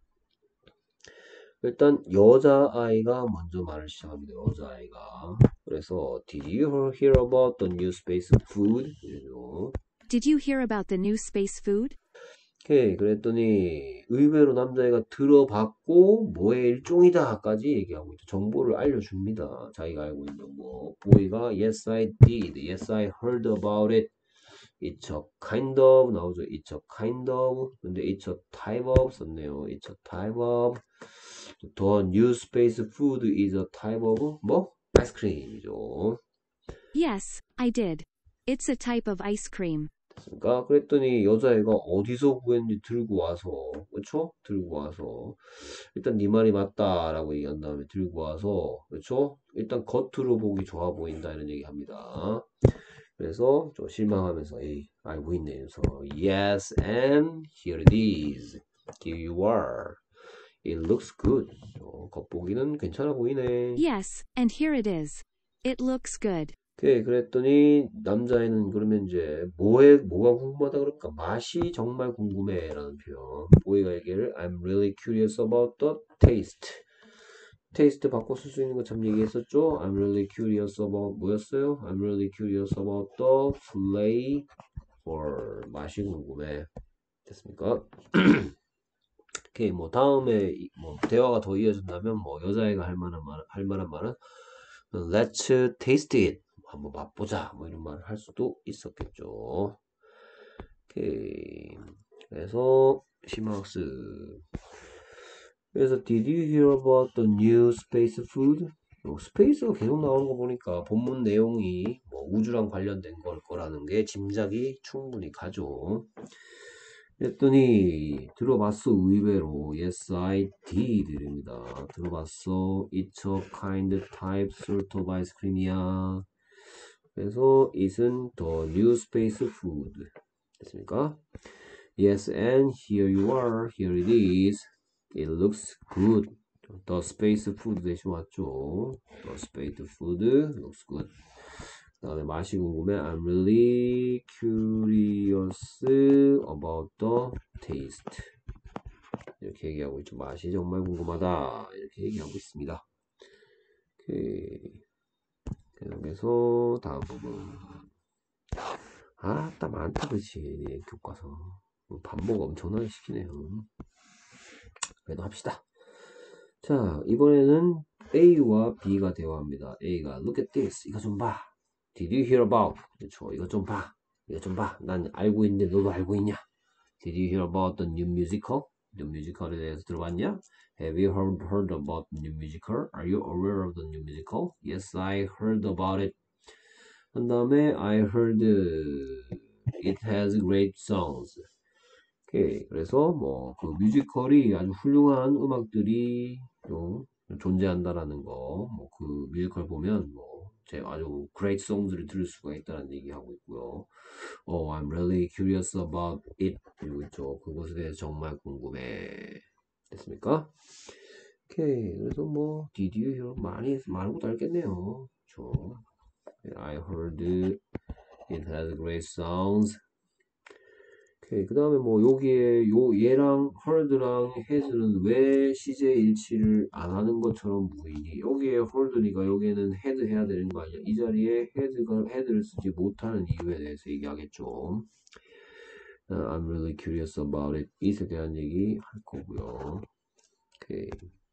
일단 여자아이가 먼저 말을 시작합니다. 여자아이가. 그래서 Did you hear about the new space food? 이러죠. Did you hear about the new space food? 오케이. 그랬더니 의외로 남자애가 들어봤고 뭐의 일종이다까지 얘기하고 있죠. 정보를 알려줍니다. 자기가 알고 있는 뭐. 보이가 Yes I did. Yes I heard about it. It's a kind of 나오죠. It's a kind of. 근데 it's a type of 썼네요. It's a type of. The new space food is a type of 뭐? 아이스크림이죠. Yes, I did. It's a type of ice cream. 됐습니까? 그랬더니 여자애가 어디서 구했는지 들고 와서, 그쵸? 들고 와서 일단 네 말이 맞다라고 얘기한 다음에 들고 와서, 그쵸? 일단 겉으로 보기 좋아 보인다 이런 얘기 합니다. 그래서 좀 실망하면서 에이 알고 있네. 그래서 yes and here it is. Here you are. It looks good. 어, 겉보기는 괜찮아 보이네. Yes, and here it is. It looks good. 오케이, 그랬더니 남자애는 그러면 이제 뭐에 뭐가 궁금하다 그럴까? 맛이 정말 궁금해라는 표현. 보이가 얘기를 I'm really curious about the taste. 테이스트 바꿔 쓸 수 있는 거 참 얘기했었죠? I'm really curious about 뭐였어요? I'm really curious about the flavor. 맛이 궁금해. 됐습니까? 오케이, 뭐 다음에 뭐 대화가 더 이어진다면 뭐 여자애가 할 만한 말, 할 만한 말은 Let's taste it. 한번 맛보자. 뭐 이런 말을 할 수도 있었겠죠. 오케이. 그래서 심화학습. 그래서 Did you hear about the new space food? 뭐 스페이스가 계속 나오는 거 보니까 본문 내용이 뭐 우주랑 관련된 걸 거라는 게 짐작이 충분히 가죠. 그랬더니 들어봤어 의외로 Yes I did 입니다. 들어봤어 It's a kind type sort of ice cream이야. 그래서 it은 the new space food 됐습니까? Yes and here you are. Here it is. It looks good. The space food 대신 왔죠. The space food looks good. 그 다음에 맛이 궁금해. I'm really curious about the taste. 이렇게 얘기하고 있죠. 맛이 정말 궁금하다. 이렇게 얘기하고 있습니다. 오케이. 계속해서 다음 부분. 아, 딱 많다, 그치. 교과서. 반복 엄청나게 시키네요. 그래도 합시다. 자, 이번에는 A와 B가 대화합니다. A가 Look at this. 이거 좀 봐. Did you hear about? 그렇죠. 이거 좀 봐. 이거 좀 봐. 난 알고 있는데 너도 알고 있냐? Did you hear about the new musical? new musical에 대해서 들어봤냐? Have you heard, heard about the new musical? Are you aware of the new musical? Yes, I heard about it. 한 다음에 I heard it has great songs. 오케이. 그래서 뭐 그 뮤지컬이 아주 훌륭한 음악들이 좀 존재한다라는 거. 뭐 그 뮤지컬 보면 뭐 제가 아주 great songs를 들을 수가 있다는 얘기하고 있고요. Oh, I'm really curious about it. 그리고 있죠. 그것에 대해서 정말 궁금해. 됐습니까? 오케이. 그래서 뭐 did you hear 많이 말고도 알겠네요. 그렇죠. I heard it has great songs. 오케이. 그 다음에 뭐 여기에 요 얘랑 heard랑 has는 왜 시제 일치를 안 하는 것처럼 보이니? 여기에 heard니까 여기에는 had 해야 되는 거 아니야? 이 자리에 had가 had를 쓰지 못하는 이유에 대해서 얘기하겠죠. Uh, I'm really curious about it. it에 대한 얘기 할 거고요. 오케이.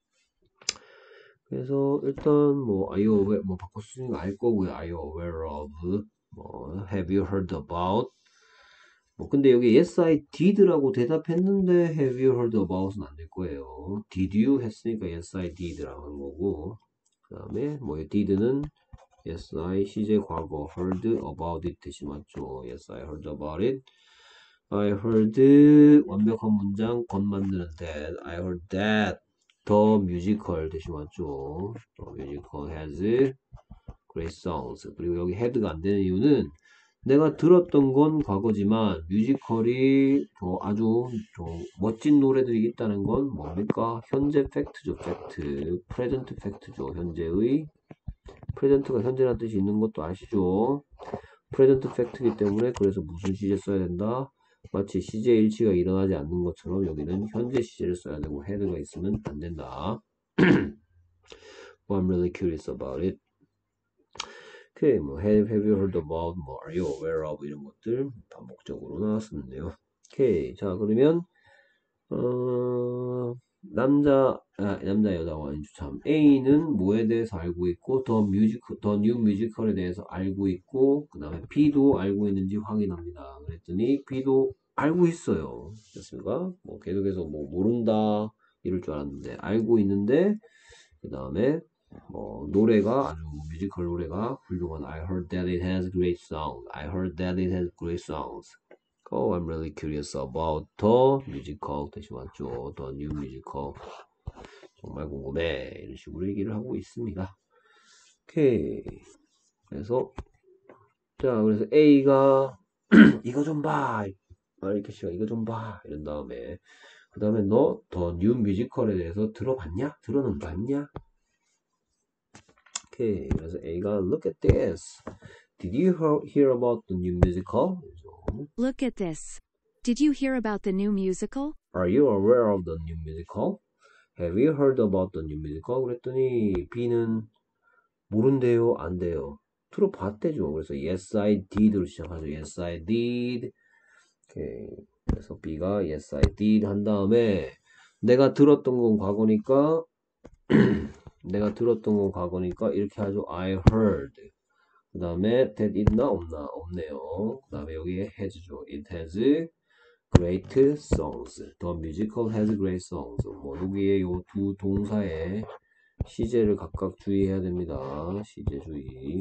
그래서 일단 뭐 are you aware 뭐 바꿔 쓰는 거 알 거고요. Are you aware of? 뭐 have you heard about? 뭐 근데 여기 yes I did라고 대답했는데 have you heard about은 안 될 거예요. did you 했으니까 yes I did라고 한 거고 그 다음에 뭐 did는 yes I 시제 과거 heard about it 대신 맞죠. yes I heard about it. I heard 완벽한 문장 건 만드는 that. I heard that the musical 대신 맞죠. The musical has great songs. 그리고 여기 had가 안 되는 이유는 내가 들었던 건 과거지만 뮤지컬이 저 아주 저 멋진 노래들이 있다는 건 뭡니까? 현재 팩트죠. 팩트. 프레젠트 팩트죠. 현재의 프레젠트가 현재라는 뜻이 있는 것도 아시죠? 프레젠트 팩트이기 때문에 그래서 무슨 시제 써야 된다? 마치 시제 일치가 일어나지 않는 것처럼 여기는 현재 시제를 써야 되고 head가 있으면 안 된다. Well, I'm really curious about it. 오케이, 뭐 have, have you heard about, 뭐 are you aware of 이런 것들 반복적으로 나왔었는데요. 오케이, 자 그러면 어, 남자, 아, 남자 여자와 인주참 A는 뭐에 대해서 알고 있고 더 뮤직, 더 뉴 뮤지컬에 대해서 알고 있고 그 다음에 B도 알고 있는지 확인합니다. 그랬더니 B도 알고 있어요. 됐습니까? 뭐 계속해서 뭐 모른다 이럴 줄 알았는데 알고 있는데 그 다음에 뭐 노래가 아주 뮤지컬 노래가 훌륭한 I heard that it has great songs. I heard that it has great songs. Oh, I'm really curious about the musical. 대신 왔죠. The new musical. 정말 궁금해. 이런 식으로 얘기를 하고 있습니다. 오케이. 그래서 자, 그래서 A가 이거 좀 봐. 마리케 씨가 이거 좀 봐. 이런 다음에 그 다음에 너 더 뉴 뮤지컬에 대해서 들어봤냐? 들어는 봤냐? 오케이. 그래서 A가 look at this. Did you hear about the new musical? Look at this. Did you hear about the new musical? Are you aware of the new musical? Have you heard about the new musical? 그랬더니 B는 모른대요, 안 돼요. 들어봤대죠. 그래서 yes I did로 시작하죠. yes I did. 오케이. 그래서 B가 yes I did 한 다음에 내가 들었던 건 과거니까 내가 들었던 건 과거니까 이렇게 하죠. I heard. 그 다음에 that 있나 없나 없네요. 그 다음에 여기에 has죠. It has great songs. The musical has great songs. 뭐 여기에 요 두 동사의 시제를 각각 주의해야 됩니다. 시제 주의.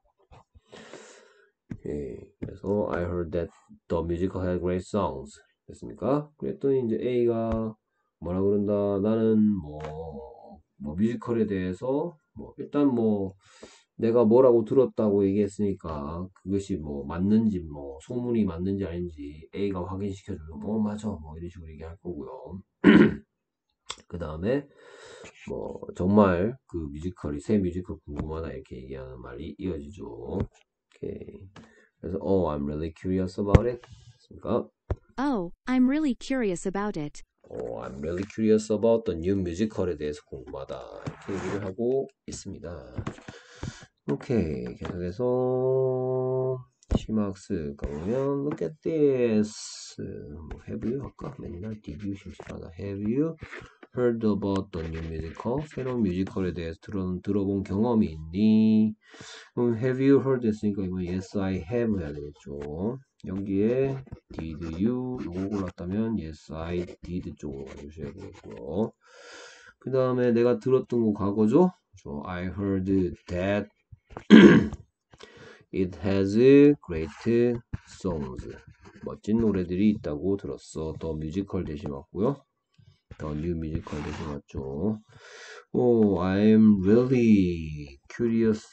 오케이. 그래서 I heard that the musical had great songs. 됐습니까? 그랬더니 이제 A가 뭐라 그런다. 나는 뭐, 뭐 뮤지컬에 대해서 뭐 일단 뭐 내가 뭐라고 들었다고 얘기했으니까 그것이 뭐 맞는지 뭐 소문이 맞는지 아닌지 A가 확인시켜주면 뭐 맞아 뭐 이런 식으로 얘기할 거고요. 그 다음에 뭐 정말 그 뮤지컬이 새 뮤지컬 궁금하다 이렇게 얘기하는 말이 이어지죠. 오케이. 그래서 oh I'm really curious about it. 됐습니까? Oh, I'm really curious about it. Oh I'm really curious about the new musical에 대해서 궁금하다 이렇게 얘기를 하고 있습니다. 오케이. 계속해서 시막스 가보면 look at this. 뭐 have you 할까? 맨날 did you 심심하다. Have you heard about the new musical? 새로운 뮤지컬에 대해서 들어, 들어본 경험이 있니? 그럼 have you heard 했으니까 이번 yes I have 해야 되겠죠. 여기에 did you 이거 골랐다면 yes I did 쪽으로 가주셔야 되겠고요. 그 다음에 내가 들었던 거 과거죠. So I heard that it has great songs. 멋진 노래들이 있다고 들었어. 더 뮤지컬 대신 왔고요. 더 뉴 뮤지컬 대신 왔죠. Oh, I'm really curious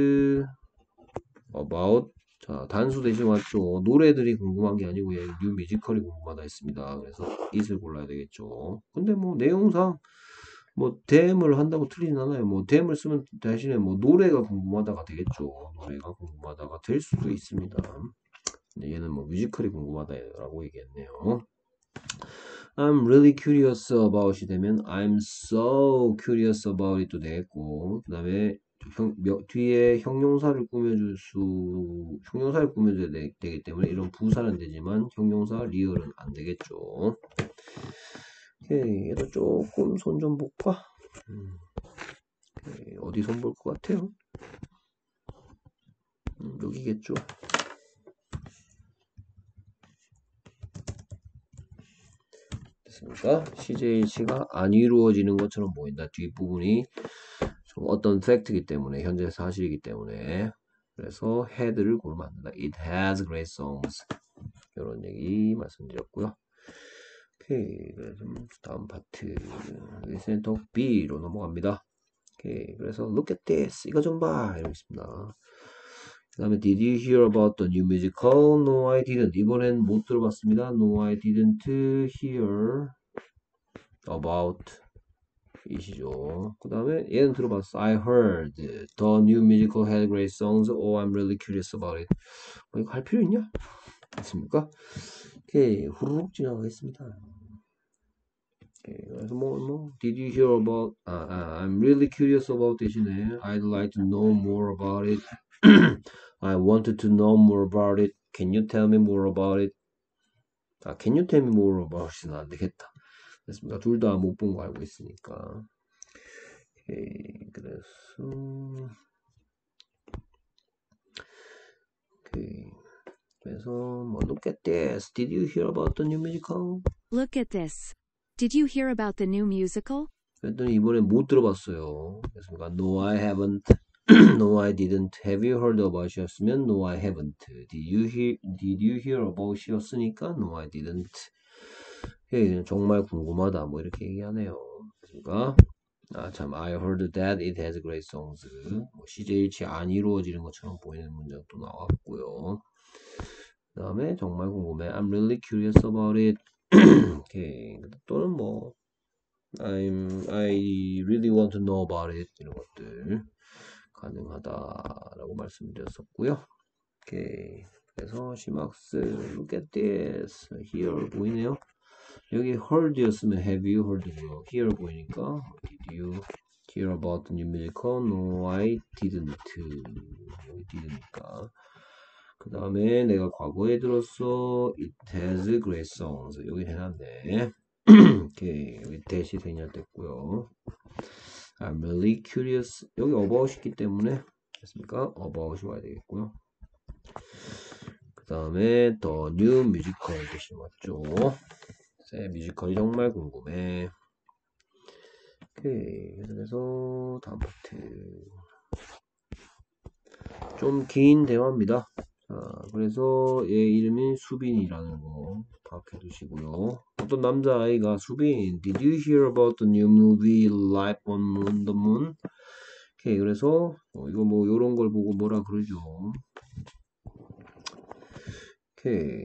about. 자, 단수 대신 왔죠. 노래들이 궁금한 게 아니고 뉴 뮤지컬이 궁금하다 했습니다. 그래서 it을 골라야 되겠죠. 근데 뭐 내용상 뭐 댐을 한다고 틀리진 않아요. 뭐 댐을 쓰면 대신에 뭐 노래가 궁금하다가 되겠죠. 노래가 궁금하다가 될 수도 있습니다. 근데 얘는 뭐 뮤지컬이 궁금하다라고 얘기했네요. I'm really curious about이 되면 I'm so curious about it도 되겠고 그 다음에 형, 뒤에 형용사를 꾸며줄 수 형용사를 꾸며줘야 되, 되기 때문에 이런 부사는 되지만 형용사 리얼은 안 되겠죠. 오케이, 얘도 조금 손 좀 볼까? 음, 오케이, 어디 손 볼 것 같아요? 음, 여기겠죠. 됐습니까? 씨제이에이치가 안 이루어지는 것처럼 보인다. 뒷부분이 어떤 팩트이기 때문에 현재 사실이기 때문에 그래서 had를 고르면 안 된다. It has great songs. 이런 얘기 말씀드렸고요. 오케이, 그래서 다음 파트 센터 B로 넘어갑니다. 오케이, 그래서 look at this. 이거 좀 봐. 이러고 있습니다. 그 다음에 did you hear about the new musical? No, I didn't. 이번엔 못 들어봤습니다. No, I didn't hear about 이시죠. 그 다음에 얘는 들어봤어. I heard the new musical had great songs. Oh, I'm really curious about it. 뭐 이거 할 필요 있냐? 됐습니까? 오케이, 후루룩 지나가겠습니다. 오케이, 그래서 뭐, 뭐, did you hear about, 아, 아, I'm really curious about 대신에 I'd like to know more about it. I wanted to know more about it. Can you tell me more about it? 아, can you tell me more about it은 안 되겠다. 됐습니다. 둘 다 못 본 거 알고 있으니까. 오케이, 그래서 오케이, 그래서 뭐 look at this. Did you hear about the new musical? Look at this. Did you hear about the new musical? 그랬더니 이번에 못 들어봤어요. 됐습니까? No, I haven't. No, I didn't. Have you heard about 이었으면 No, I haven't. Did you hear, did you hear about 이었으니까 No, I didn't. 예, 정말 궁금하다. 뭐 이렇게 얘기하네요. 그러니까 아, 참, I heard that it has great songs. 뭐 씨제이에이치 안 이루어지는 것처럼 보이는 문장도 나왔고요. 그 다음에 정말 궁금해. I'm really curious about it. 오케이. 또는 뭐 I'm, I really want to know about it. 이런 것들 가능하다라고 말씀드렸었고요. 오케이. 그래서 시막스 look at this. here 보이네요. 여기 heard였으면 have you heard고요. here 보이니까 did you hear about the new musical? No, I didn't. 여기 didn't니까. 그 다음에 내가 과거에 들었어. It has great songs. 여기 해놨네. 오케이. 여기 대시 생략됐고요. I'm really curious. 여기 about이기 때문에 됐습니까? about이 와야 되겠고요. 그 다음에 the new musical 대시 맞죠? 새 뮤지컬이 정말 궁금해. 오케이. 그래서 다음 파트. 좀 긴 대화입니다. 자, 그래서 얘 이름이 수빈이라는 거 파악해 두시고요. 어떤 남자아이가 수빈, Did you hear about the new movie Life on Moon, the Moon? 오케이. 그래서 어, 이거 뭐 요런 걸 보고 뭐라 그러죠. 오케이.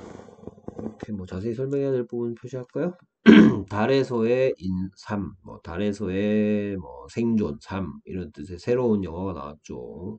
이렇게 뭐 자세히 설명해야 될 부분 표시할까요? 달에서의 인삼, 뭐 달에서의 뭐 생존, 삶 이런 뜻의 새로운 영화가 나왔죠.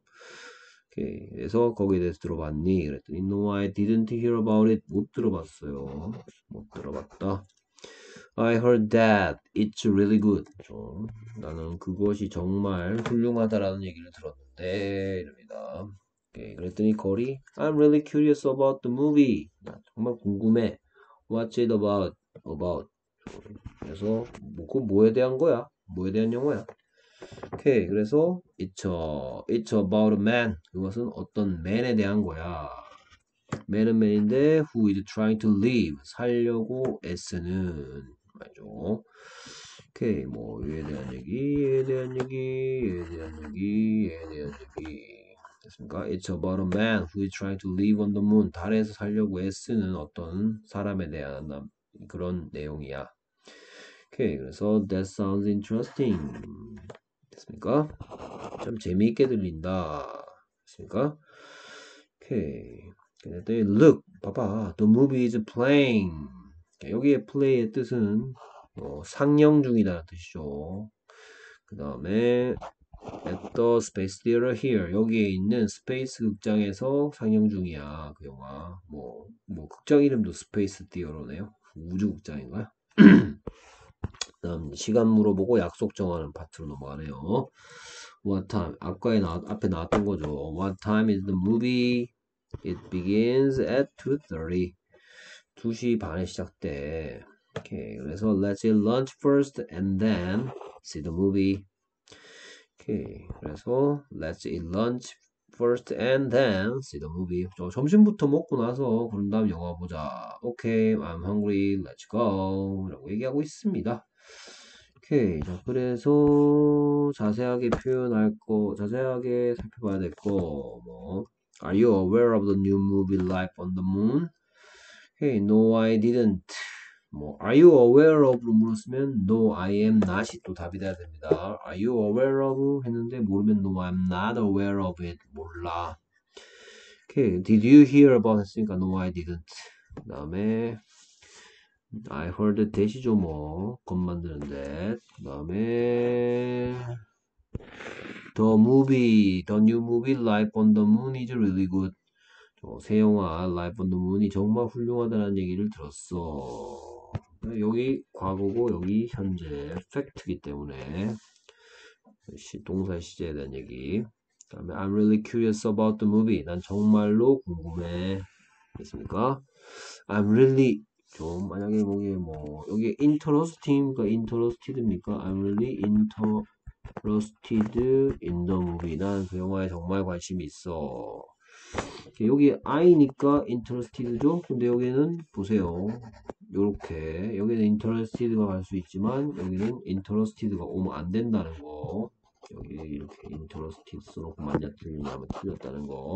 오케이. 그래서 거기에 대해서 들어봤니? 그랬더니 No, I didn't hear about it. 못 들어봤어요. 못 들어봤다. I heard that it's really good. 좀, 나는 그것이 정말 훌륭하다라는 얘기를 들었는데 이럽니다. 오케이. 그랬더니 거리 I'm really curious about the movie. 나 정말 궁금해. What's it about? About. 그래서 뭐, 그건 뭐에 대한 거야? 뭐에 대한 영화야? 오케이. 그래서 it's, a, it's about a man. 그것은 어떤 man에 대한 거야. man은 man인데 who is trying to live. 살려고 애쓰는 말이죠. 오케이. 뭐 얘에 대한 얘기, 얘에 대한 얘기, 얘에 대한 얘기, 얘에 대한 얘기. 됐습니까? It's about a man who is trying to live on the moon. 달에서 살려고 애쓰는 어떤 사람에 대한 그런 내용이야. 오케이. 그래서 that sounds interesting. 됐습니까? 좀 재미있게 들린다. 됐습니까? 오케이. 그랬더니 look, 봐봐. The movie is playing. 여기에 play의 뜻은 어, 상영 중이다는 뜻이죠. 그 다음에 at the Space Theater here. 여기에 있는 스페이스 극장에서 상영 중이야. 그 영화. 뭐, 뭐 극장 이름도 스페이스 티어러네요. 우주 극장인가요? 그 다음 시간 물어보고 약속 정하는 파트로 넘어가네요. What time? 아까에 나, 앞에 나왔던 거죠. What time is the movie? It begins at two thirty. 두 시 반에 시작돼. 오케이. 그래서 let's eat lunch first and then see the movie. 오케이. 그래서 let's eat lunch first and then see the movie. 저 점심부터 먹고 나서 그런 다음 영화 보자. 오케이. I'm hungry. Let's go. 라고 얘기하고 있습니다. 오케이. 자, 그래서 자세하게 표현할 거, 자세하게 살펴봐야 될 거, 뭐, Are you aware of the new movie Life on the Moon? 오케이. No, I didn't. 뭐, Are you aware of로 물었으면 No, I am not이 또 답이 돼야 됩니다. Are you aware of? 했는데 모르면 No, I'm not aware of it. 몰라. 오케이. Did you hear about? 했으니까 No, I didn't. 그 다음에 I heard that이죠 뭐. 겉 만드는데. 그 다음에 The movie, the new movie Life on the Moon is really good. 어, 새 영화 Life on the Moon이 정말 훌륭하다는 얘기를 들었어. 여기 과거고 여기 현재 팩트이기 때문에 시, 동사 시제에 대한 얘기. 그 다음에 I'm really curious about the movie. 난 정말로 궁금해. 됐습니까? I'm really 좀 만약에 뭐게 뭐 여기 interesting입니까? interested입니까? I'm really interested in the movie. 난 그 영화에 정말 관심이 있어. 여기 I니까 interested죠? 근데 여기는 보세요. 요렇게 여기는 interested가 갈 수 있지만 여기는 interested가 오면 안 된다는 거. 여기 이렇게 interested 써놓고 만약 틀리냐면 틀렸다는 거.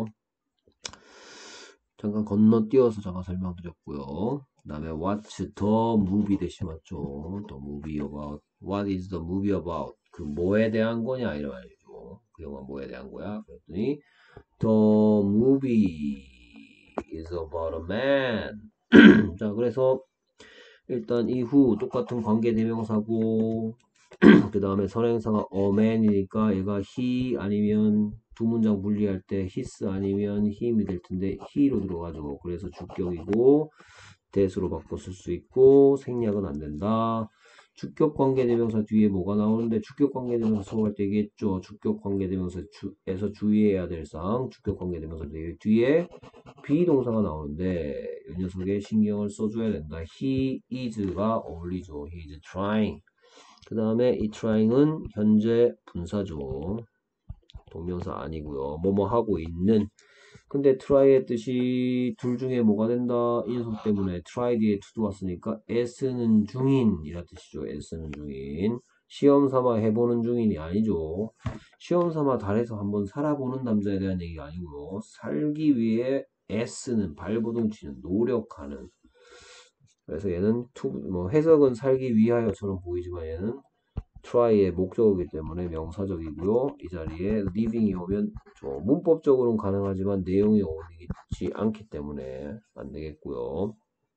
잠깐 건너뛰어서 잠깐 설명드렸고요. 그 다음에 what's the movie 대신 맞죠? the movie about. what is the movie about? 그 뭐에 대한 거냐 이런 말이죠. 그 영화 뭐에 대한 거야? 그랬더니 the movie is about a man. 자, 그래서 일단 이후 똑같은 관계대명사고 그 다음에 선행사가 a man이니까 얘가 he 아니면 두 문장 분리할 때 his 아니면 him이 될 텐데 he로 들어가죠. 그래서 주격이고 that으로 바꿔 쓸 수 있고 생략은 안 된다. 주격 관계대명사 뒤에 뭐가 나오는데 주격 관계대명사 수업할 때 얘기했죠. 주격 관계대명사에서 주의해야 될 사항 주격 관계대명사 뒤에 비동사가 나오는데 이 녀석에 신경을 써줘야 된다. he is가 어울리죠. he is trying. 그 다음에 이 trying은 현재 분사죠. 동명사 아니고요. 뭐뭐 하고 있는. 근데 try의 뜻이 둘 중에 뭐가 된다. 이 녀석 때문에 try 뒤에 to 왔으니까 애쓰는 중인 이라 뜻이죠. 애쓰는 중인. 시험 삼아 해보는 중인이 아니죠. 시험 삼아 달에서 한번 살아보는 남자에 대한 얘기가 아니고요. 살기 위해 애쓰는 발버둥 치는 노력하는. 그래서 얘는 to, 뭐 해석은 살기 위하여처럼 보이지만 얘는 try의 목적어이기 때문에 명사적이고요. 이 자리에 living이 오면 문법적으로는 가능하지만 내용이 어울리지 않기 때문에 안 되겠고요.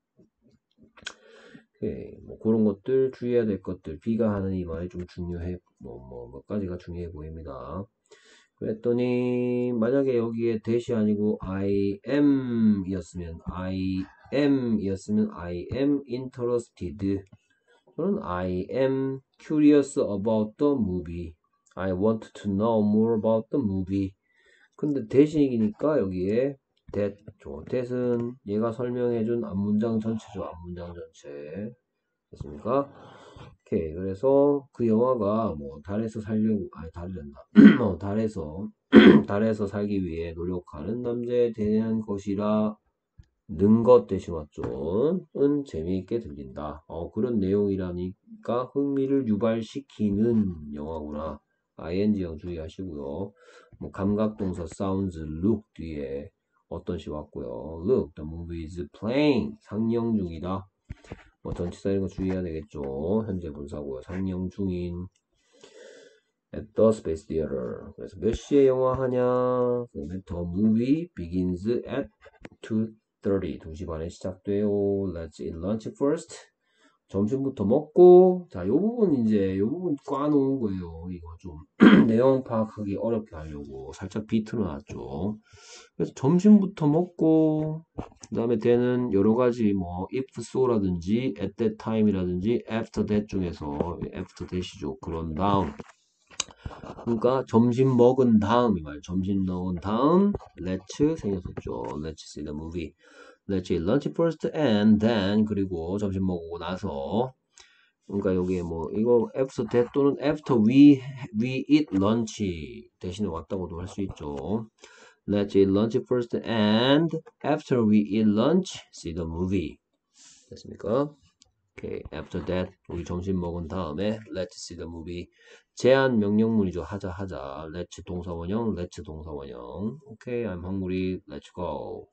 오케이. 뭐 그런 것들 주의해야 될 것들 B가 하는 이 말이 좀 중요해 뭐 뭐 몇 가지가 중요해 보입니다. 그랬더니 만약에 여기에 that이 아니고 I am 이었으면 I am 이었으면 I am interested. 저는 I am curious about the movie. I want to know more about the movie. 근데 that이니까 여기에 that, that은 얘가 설명해준 앞문장 전체죠. 앞문장 전체. 됐습니까? 오케이. 그래서 그 영화가 뭐 달에서 살려고, 아니 달이란다. 어, 달에서, 달에서 살기 위해 노력하는 남자에 대한 것이라 는 것 대신 맞죠? 은 재미있게 들린다. 어, 그런 내용이라니까 흥미를 유발시키는 영화구나. 아이엔지형 주의하시고요. 뭐 감각동사 sounds, look 뒤에 어떤 시 왔고요. Look, the movie is playing. 상영 중이다. 뭐 전치사 이런 거 주의해야 되겠죠. 현재 분사고요. 상영 중인. At the Space Theater. 그래서 몇 시에 영화 하냐? 그러면 the movie begins at two thirty. 두 시 반에 시작돼요. Let's eat lunch first. 점심부터 먹고, 자, 요 부분 이제, 요 부분 꽈놓은 거예요. 이거 좀, 내용 파악하기 어렵게 하려고 살짝 비틀어 놨죠. 그래서 점심부터 먹고, 그 다음에 the는 여러 가지 뭐, if so라든지, at that time이라든지, after that 중에서, after that이죠. 그런 다음. 그러니까 점심 먹은 다음 이 말. 점심 먹은 다음 let's 생겼었죠. Let's see the movie. Let's eat lunch first and then 그리고 점심 먹고 나서 그러니까 여기에 뭐 이거 after that 또는 after we we eat lunch 대신에 왔다고도 할 수 있죠. Let's eat lunch first and after we eat lunch see the movie. 됐습니까? 오케이. After that 우리 점심 먹은 다음에 let's see the movie. 제한 명령문이죠. 하자 하자. let's 동사원형, let's 동사원형. 오케이. I'm hungry. Let's go.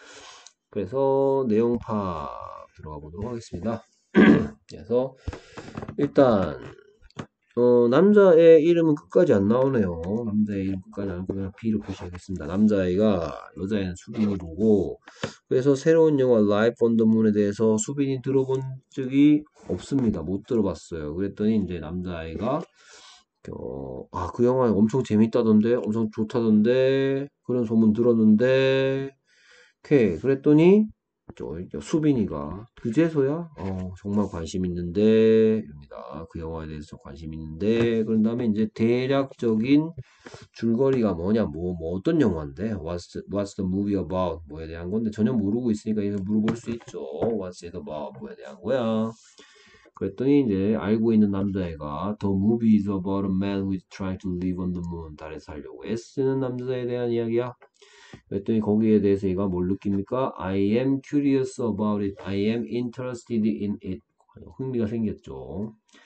그래서 내용 파악 들어가 보도록 하겠습니다. 그래서 일단 어, 남자의 이름은 끝까지 안 나오네요. 남자의 이름 끝까지 안 나오고 그냥 B로 표시하겠습니다. 남자애가 여자애는 수빈이 보고 그래서 새로운 영화 Life on the Moon에 대해서 수빈이 들어본 적이 없습니다. 못 들어봤어요. 그랬더니 이제 남자애가 어, 아, 그 영화 엄청 재밌다던데 엄청 좋다던데 그런 소문 들었는데 오케이 그랬더니 저 수빈이가 그제서야 어, 정말 관심 있는데 입니다. 그 영화에 대해서 관심 있는데 그런 다음에 이제 대략적인 줄거리가 뭐냐 뭐, 뭐 어떤 영화인데 what's the, what's the movie about 뭐에 대한 건데 전혀 모르고 있으니까 이거 물어볼 수 있죠. what's it about 뭐에 대한 거야. 그랬더니 이제 알고 있는 남자애가 The movie is about a man who is trying to live on the moon 달에 살려고 애쓰는 남자에 대한 이야기야. 그랬더니 거기에 대해서 얘가 뭘 느낍니까? I am curious about it. I am interested in it. 흥미가 생겼죠.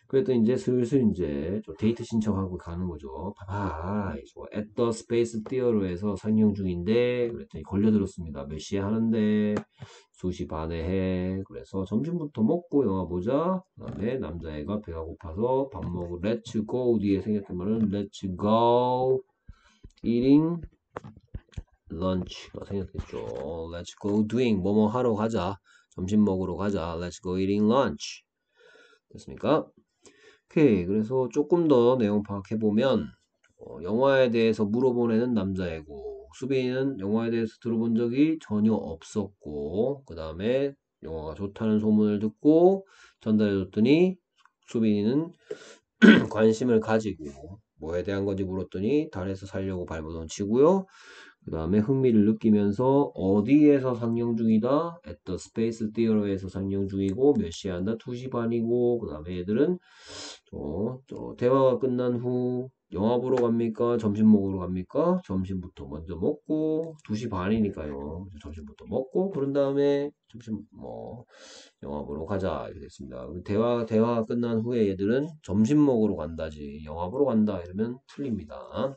그랬더니 이제 슬슬 이제 좀 데이트 신청하고 가는 거죠. 봐봐. at the space theater에서 상영 중인데, 그랬더니 걸려들었습니다. 몇 시에 하는데, 두 시 반에 해. 그래서 점심부터 먹고 영화 보자. 그 다음에 남자애가 배가 고파서 밥 먹고 let's go 뒤에 생겼던 말은 let's go eating lunch가 생겼겠죠. let's go doing 뭐뭐 하러 가자. 점심 먹으러 가자. let's go eating lunch. 됐습니까? 오케이. 그래서 조금 더 내용 파악해보면, 어, 영화에 대해서 물어보내는 남자애고, 수빈이는 영화에 대해서 들어본 적이 전혀 없었고, 그 다음에 영화가 좋다는 소문을 듣고 전달해줬더니, 수빈이는 관심을 가지고, 뭐에 대한 건지 물었더니, 달에서 살려고 발버둥 치고요. 그 다음에 흥미를 느끼면서 어디에서 상영 중이다? at the space theater에서 상영 중이고 몇 시에 한다? 두 시 반이고 그 다음에 애들은 또, 또 대화가 끝난 후 영화 보러 갑니까? 점심 먹으러 갑니까? 점심부터 먼저 먹고 두 시 반이니까요. 점심부터 먹고 그런 다음에 점심 뭐 영화 보러 가자 이렇게 됐습니다. 대화 대화가 끝난 후에 얘들은 점심 먹으러 간다지 영화 보러 간다 이러면 틀립니다.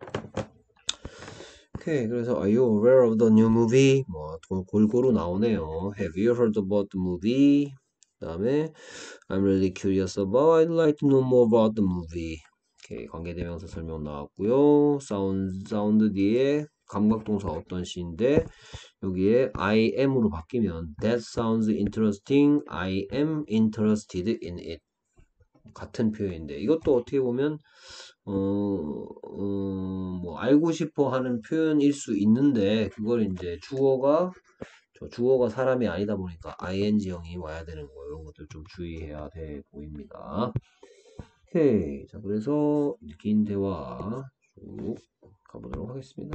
오케이, 그래서 Are you aware of the new movie? 뭐 골고루 나오네요. Have you heard about the movie? 그 다음에 I'm really curious about. I'd like to know more about the movie. 오케이, 관계대명사 설명 나왔고요. 사운드 사운드 뒤에 감각동사 어떤 시인데 여기에 I am으로 바뀌면 That sounds interesting. I am interested in it. 같은 표현인데 이것도 어떻게 보면 어, 어, 뭐 알고 싶어 하는 표현일 수 있는데 그걸 이제 주어가 저 주어가 사람이 아니다 보니까 아이엔지형이 와야 되는 거 이런 것들 좀 주의해야 돼 보입니다. 오케이. 자, 그래서 긴 대화 쭉 가보도록 하겠습니다.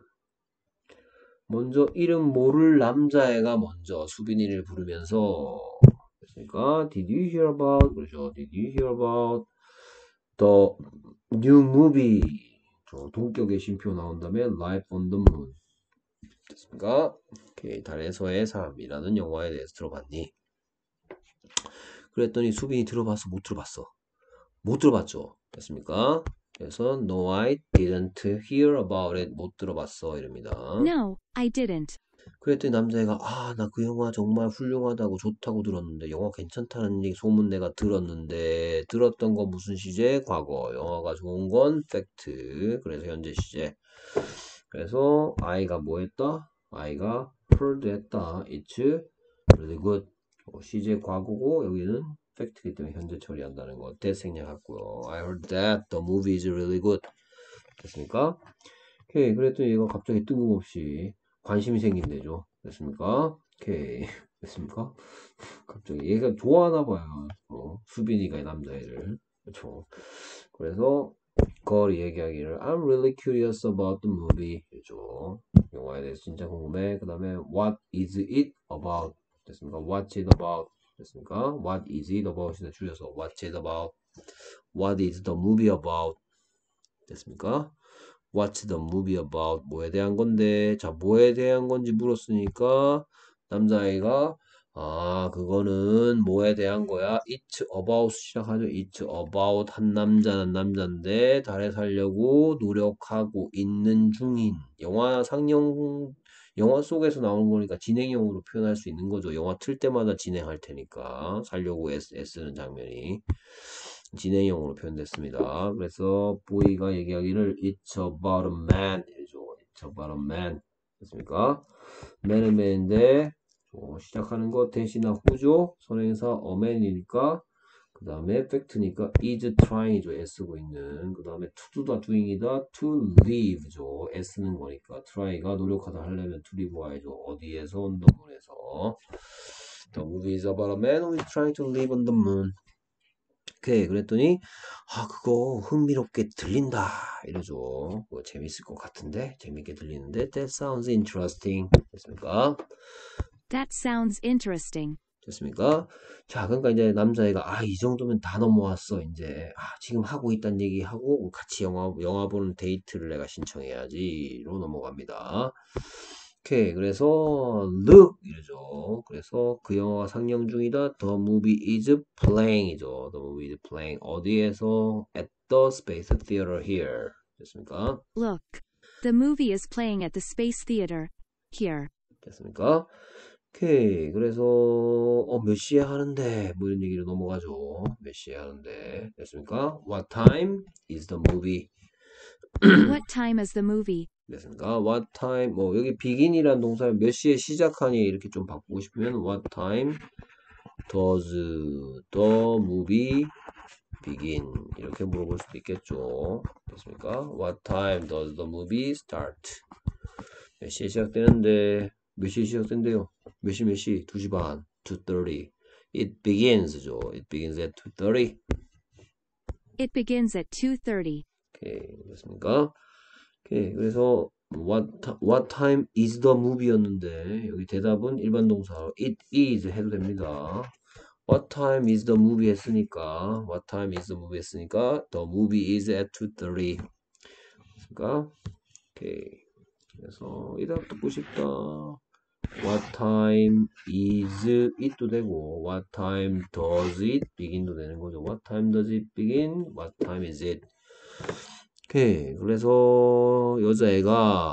먼저 이름 모를 남자애가 먼저 수빈이를 부르면서 그러니까 Did you hear about? 그렇죠. Did you hear about the new movie? 저 동격의 쉼표 나온 다음에 Life on the Moon. 됐습니까? 오케이. 달에서의 삶이라는 영화에 대해서 들어봤니? 그랬더니 수빈이 들어봤어? 못 들어봤어? 못 들어봤죠? 됐습니까? 그래서 No, I didn't hear about it. 못 들어봤어. 이럽니다. No, I didn't. 그랬더니 남자애가 아, 나 그 영화 정말 훌륭하다고 좋다고 들었는데 영화 괜찮다는 얘기 소문 내가 들었는데 들었던 건 무슨 시제? 과거. 영화가 좋은 건 팩트. 그래서 현재 시제. 그래서 I가 뭐 했다? I가 heard 했다. It's really good. 시제 과거고 여기는 팩트이기 때문에 현재 처리한다는 거. that 생략했고요. I heard that the movie is really good. 됐습니까? 오케이. 그랬더니 얘가 갑자기 뜬금없이 관심이 생긴대죠. 됐습니까? 오케이. 됐습니까? 갑자기 얘가 좋아하나 봐요. 뭐 수빈이가 이 남자애를. 그렇죠. 그래서 거리 얘기하기를 I'm really curious about the movie. 그죠. 영화에 대해서 진짜 궁금해. 그 다음에 what is it about? 됐습니까? What's it about? 됐습니까? What is it about이나 줄여서 What's it about? What is the movie about? 됐습니까? What's the movie about? 뭐에 대한 건데? 자, 뭐에 대한 건지 물었으니까 남자아이가 아, 그거는 뭐에 대한 거야? It's about 시작하죠. It's about 한 남자는 남자인데 달에 살려고 노력하고 있는 중인 영화 상영 영화 속에서 나오는 거니까 진행형으로 표현할 수 있는 거죠. 영화 틀 때마다 진행할 테니까 살려고 애쓰는 장면이 진행형으로 표현됐습니다. 그래서 보이가 얘기하기를 It's about a man 이죠. It's about a man 됐습니까? man은 man인데 시작하는 거 대신나 후죠. 선행사 a man이니까 그 다음에 팩트니까 is trying이죠. 애쓰고 있는 그 다음에 to do다 doing이다 to live죠. 애쓰는 거니까 try가 노력하다 하려면 to live 와야죠. 어디에서 on the moon에서 The movie is about a man who is trying to live on the moon. 오케이. 그랬더니 아 그거 흥미롭게 들린다 이러죠. 그거 재밌을 것 같은데 재밌게 들리는데 That sounds interesting. 됐습니까? That sounds interesting. 됐습니까? 자, 그러니까 이제 남자애가 아, 이 정도면 다 넘어왔어. 이제 아, 지금 하고 있다는 얘기하고 같이 영화 영화 보는 데이트를 내가 신청해야지로 넘어갑니다. 오케이. 그래서 look 이러죠. 그래서 그 영화가 상영 중이다. The movie is playing이죠. The movie is playing. 어디에서? At the Space Theater here. 됐습니까? Look. The movie is playing at the Space Theater. Here. 됐습니까? 오케이. 그래서 어, 몇 시에 하는데 뭐 이런 얘기로 넘어가죠. 몇 시에 하는데. 됐습니까? What time is the movie? What time is the movie? 됐습니까? What time 뭐 여기 begin이란 동사 몇 시에 시작하니 이렇게 좀 바꾸고 싶으면 What time does the movie begin? 이렇게 물어볼 수도 있겠죠. 됐습니까? What time does the movie start? 몇 시에 시작되는데 몇 시에 시작된대요? 몇 시 몇 시? 두 시 반. two thirty. It begins죠. It begins at two thirty. It begins at two thirty. 오케이. 됐습니까? 오케이. 그래서 what, what time is the movie였는데 여기 대답은 일반 동사 it is 해도 됩니다. What time is the movie 했으니까 What time is the movie 했으니까 The movie is at two thirty. 됐습니까? 오케이. 그래서 이 답 듣고 싶다. What time is it도 되고 What time does it begin도 되는 거죠. What time does it begin? What time is it? 오케이. 그래서 여자애가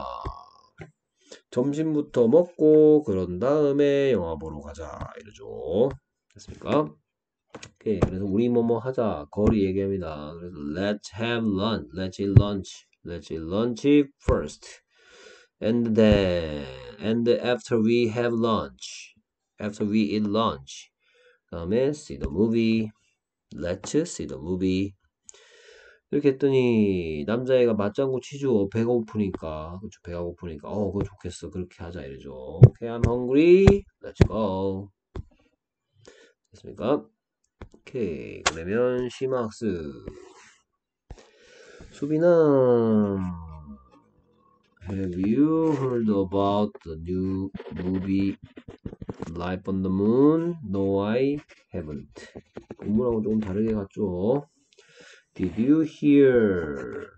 점심부터 먹고 그런 다음에 영화 보러 가자 이러죠. 됐습니까? 오케이. 그래서 우리 뭐뭐 하자. 거리 얘기합니다. 그래서 let's have lunch. Let's eat lunch. Let's eat lunch first. And then, and after we have lunch, after we eat lunch, 그 다음에 see the movie, let's see the movie. 이렇게 했더니 남자애가 맞장구 치죠. 배가 고프니까, 그쵸? 배가 고프니까, 어, 그거 좋겠어. 그렇게 하자 이러죠. Okay, I'm hungry. Let's go. 됐습니까? 오케이. 그러면 심화학습. 수빈아. Have you heard about the new movie Life on the Moon? No, I haven't. 본문하고 조금 다르게 갔죠. Did you hear?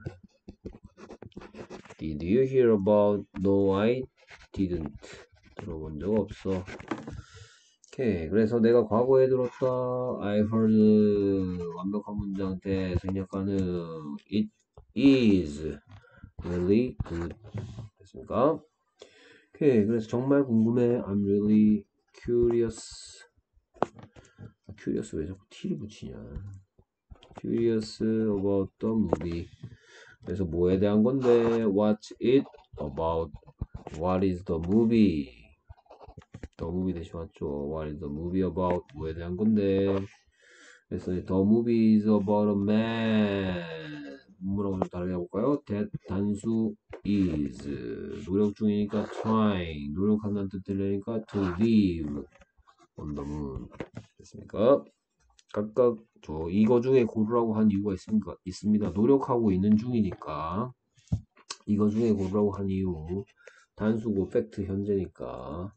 Did you hear about? No, I didn't. 들어본 적 없어. 오케이. 그래서 내가 과거에 들었다. I heard 완벽한 문장 때 생략가는 It is really good. 됐습니까? 오케이. 그래서 정말 궁금해. I'm really curious. 아, curious 왜 자꾸 T를 붙이냐. Curious about the movie. 그래서 뭐에 대한 건데? What's it about? What is the movie? The movie 대신 왔죠. What is the movie about? 뭐에 대한 건데? 그래서 the movie is about a man. 문문하고 좀 다르게 해볼까요? that 단수 is 노력 중이니까 trying 노력한다는 뜻 들으니까 to live on the moon. 됐습니까? 각각 저 이거 중에 고르라고 한 이유가 있습니까? 있습니다. 노력하고 있는 중이니까 이거 중에 고르라고 한 이유 단수고 팩트 현재니까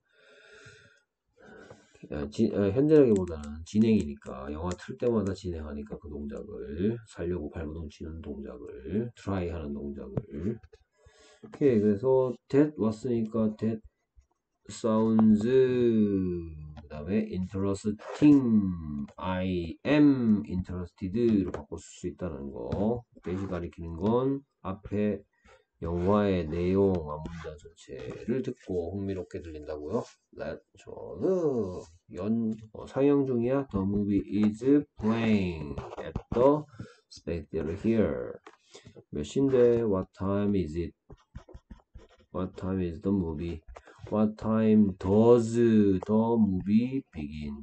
지, 아, 현재라기보다는 진행이니까 영화 틀 때마다 진행하니까 그 동작을 살려고 발버둥 치는 동작을 try 하는 동작을 오케이. 그래서 that 왔으니까 that sounds 그 다음에 interesting I am interested로 바꿀 수 있다는 거 대시 가리키는 건 앞에 영화의 내용 문장 전체를 듣고 흥미롭게 들린다고요? That 저는 연 어, 상영 중이야. The movie is playing at the Space Theater here. 몇 시인데? What time is it? What time is the movie? What time does the movie begin?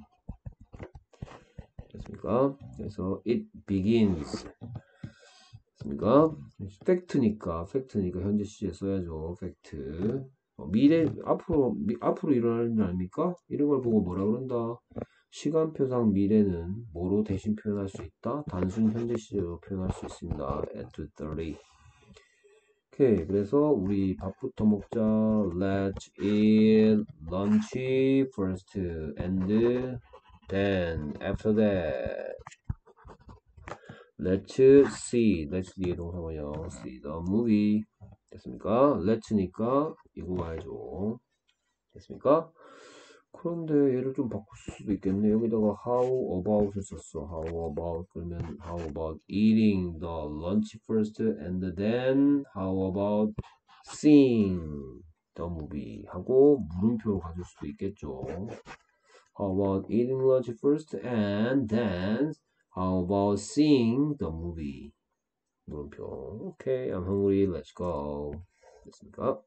됐습니까? 그래서 it begins. 됐습니까? 팩트니까, 팩트니까 현재 시제 써야죠. 팩트. 어, 미래, 앞으로, 미, 앞으로 일어날 일 아닙니까? 이런 걸 보고 뭐라 그런다? 시간표상 미래는 뭐로 대신 표현할 수 있다? 단순 현재 시제로 표현할 수 있습니다. at two thirty. 오케이. 그래서 우리 밥부터 먹자. Let's eat lunch first and then after that let's see. let's 뒤에 동사 뭐냐? see the movie. 됐습니까? let's니까 이거 와야죠. 됐습니까? 그런데 얘를 좀 바꿀 수도 있겠네. 여기다가 how about을 썼어. how about 그러면 how about eating the lunch first and then how about seeing the movie 하고 물음표로 가질 수도 있겠죠. How about eating lunch first and then how about seeing the movie? 물음표. Okay, I'm hungry. Let's go. 됐습니까?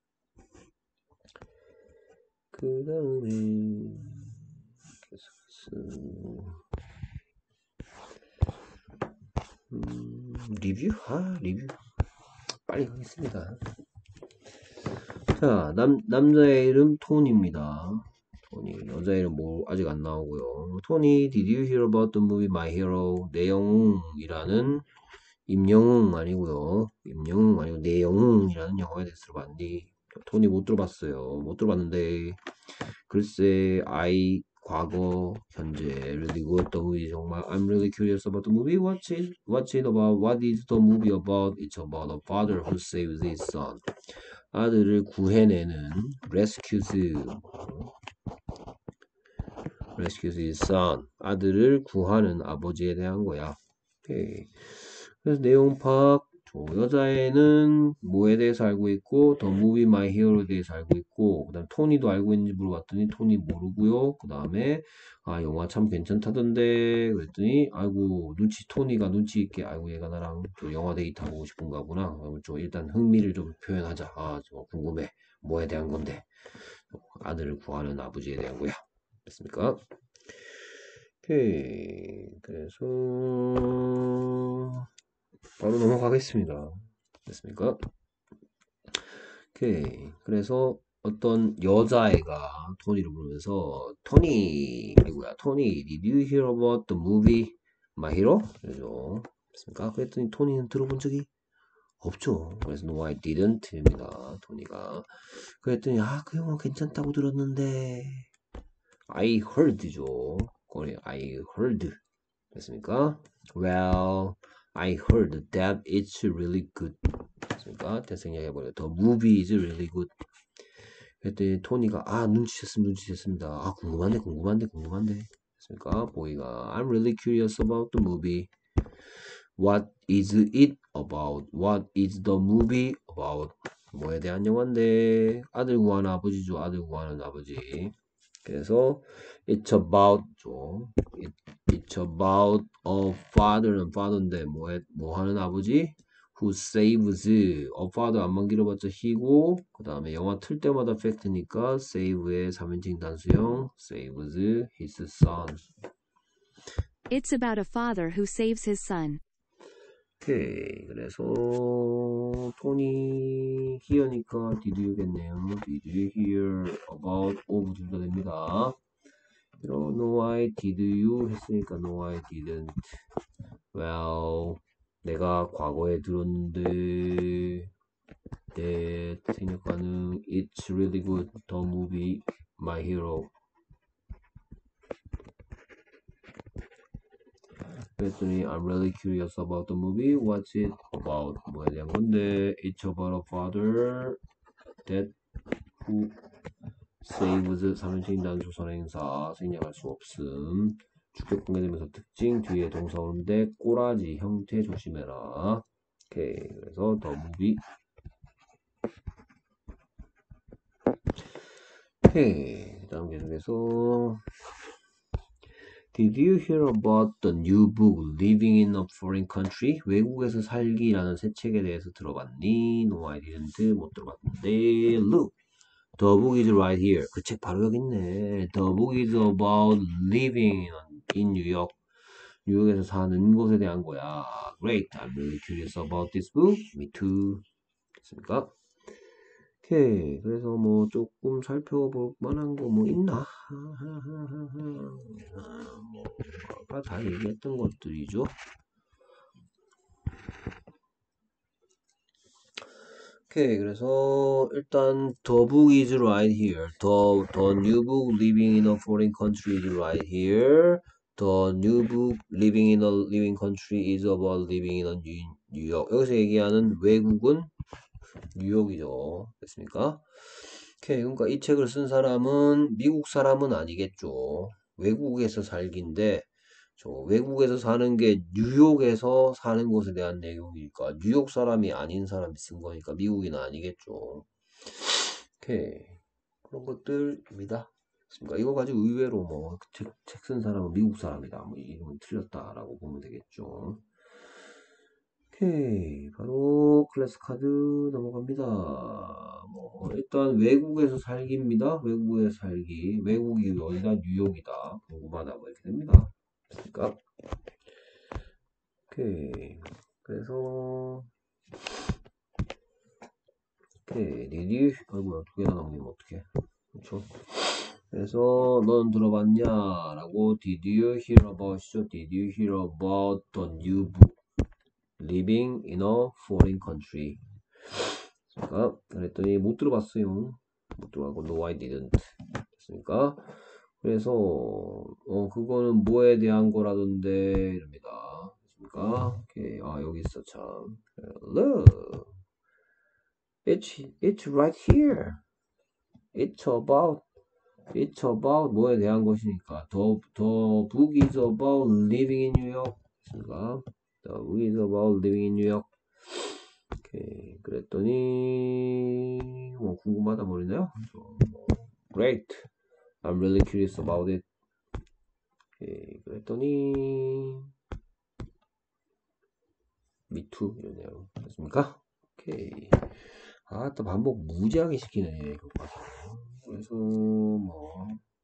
그 다음에 음, 리뷰? 아 리뷰 빨리 가겠습니다. 자, 남, 남자의 이름 톤입니다. 토니. 여자 이름 뭐 아직 안 나오고요. 토니, did you hear about the movie My Hero? 내영웅이라는 임영웅 아니고요. 임영웅 아니고 내영웅이라는 영화에 대해서 들어봤니? 토니 못 들어봤어요. 못 들어봤는데 글쎄 I 과거 현재 really good the movie 정말 I'm really curious about the movie. What's it? What's it about? What is the movie about? It's about a father who saves his son. 아들을 구해내는 rescues rescues his son. 아들을 구하는 아버지에 대한 거야. 오케이. 그래서 내용 파악. 여자애는 뭐에 대해서 알고 있고 더 무비 마이 히어로에 대해서 알고 있고 그 다음 토니도 알고 있는지 물어봤더니 토니 모르고요. 그 다음에 아 영화 참 괜찮다던데 그랬더니 아이고 눈치 토니가 눈치 있게 아이고 얘가 나랑 또 영화 데이트 하고 싶은가 보나. 좀 일단 흥미를 좀 표현하자. 아 좀 궁금해. 뭐에 대한 건데. 아들을 구하는 아버지에 대한 거야. 됐습니까? 오케이. 그래서 바로 넘어가겠습니다. 됐습니까? 오케이. 그래서 어떤 여자애가 토니를 부르면서 토니 이거야. 토니, did you hear about the movie My Hero? 그래서 됐습니까? 그랬더니 토니는 들어본 적이 없죠. 그래서 no I didn't입니다. 토니가. 그랬더니 아 그 영화 괜찮다고 들었는데 I heard죠. 거기 I heard 됐습니까? Well, I heard that it's really good. 됐습니까? 대생 이야기해버려요. The movie is really good. 그랬더니 토니가 아 눈치챘습니다. 눈치챘습니다. 아 궁금한데 궁금한데 궁금한데 됐습니까? 보이가 I'm really curious about the movie. What is it about? What is the movie about? 뭐에 대한 영화인데 아들 구하는 아버지죠. 아들 구하는 아버지. 그래서 it's about 죠. It, it's about a father는 father인데 뭐해, 뭐 하는 아버지? Who saves a father 안만 길어봤자 he고 그 다음에 영화 틀 때마다 fact니까 save의 삼인칭 단수형 saves his son. It's about a father who saves his son. 오케이. 그래서 토니 hear니까 did you겠네요. Did you hear about of 둘 다 됩니다. No I did you 했으니까 no I didn't. Well 내가 과거에 들었는데 that 생략가는 It's really good the movie My Hero. 그랬더니 I'm really curious about the movie. What's it about? 뭐에 대한 건데 It's about a father that who saves 삼인칭 단수 선행사 생략할 수 없음. 주격 공개되면서 특징 뒤에 동사 오는데 꼬라지 형태 조심해라. 오케이. 그래서 the movie. 오케이. 그 다음 계속해서 Did you hear about the new book Living in a Foreign Country? 외국에서 살기라는 새 책에 대해서 들어봤니? No, I didn't. 못 들어봤는데. Look, the book is right here. 그 책 바로 여기 있네. The book is about living in New York. 뉴욕에서 사는 것에 대한 거야. Great, I'm really curious about this book. Me too. 됐습니까? 오케이. 그래서 뭐 조금 살펴볼 만한 거 뭐 있나? 뭐 아까 다 얘기했던 것들이죠. 오케이. 그래서 일단 the book is right here. The, the new book living in a foreign country is right here. The new book living in a living country is about living in a New York. 여기서 얘기하는 외국은 뉴욕이죠. 됐습니까? 오케이. 그러니까 이 책을 쓴 사람은 미국 사람은 아니겠죠. 외국에서 살기인데 저 외국에서 사는 게 뉴욕에서 사는 것에 대한 내용이니까 뉴욕 사람이 아닌 사람이 쓴 거니까 미국인은 아니겠죠. 오케이. 그런 것들입니다. 그러니까 이거 가지고 의외로 뭐 책 쓴 사람은 미국 사람이다. 뭐 이름은 틀렸다라고 보면 되겠죠. 오케이. 바로 클래스 카드 넘어갑니다. 뭐 일단 외국에서 살기입니다. 외국에서 살기. 외국이 어디다? 뉴욕이다. 궁금하다. 뭐 이렇게 됩니다. 그러니까 오케이. 그래서 오케이. 니디 아이고야 두 개나 넘기면 어떡해. 그렇죠? 그래서 넌 들어봤냐? 라고 Did you hear about? Did you hear about the new book? Living in a foreign country. 그러니까 그랬더니 못 들어봤어요. 못 들어가고 No I didn't. 됐습니까? 그래서 어 그거는 뭐에 대한 거라던데 이럽니다. 됐습니까? 오케이. 아 여기 있어 참. Look. It's it's right here. It's about It's about 뭐에 대한 것이니까 the, the book is about living in New York. 됐습니까? The book is about living in New York. 오케이. 그랬더니 뭐 궁금하다 뭐랬나요? Great. I'm really curious about it. 오케이. 그랬더니 Me too 이러네요. 됐습니까? 오케이. 아, 또 반복 무지하게 시키네. 그래서 뭐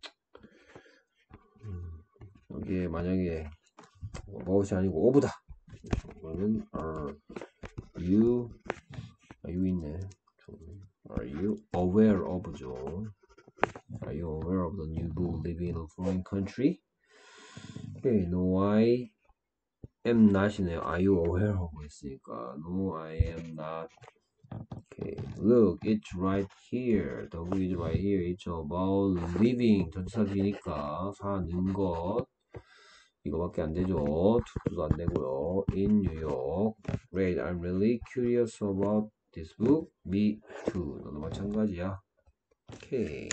음, 여기에 만약에 무엇이 아니고 오브다. 그러면 are you you 있네. Are you aware of죠? Are you aware of the new book living in a foreign country? Okay, no, I am not이네요. Are you aware of 했으니까 no, I am not. Okay, look, it's right here. The book is right here. It's about living. 전치사지니까 사는 것. 이거밖에 안 되죠. 투도 안 되고요. In New York. Great. I'm really curious about this book. Me too. 너도 마찬가지야. 오케이.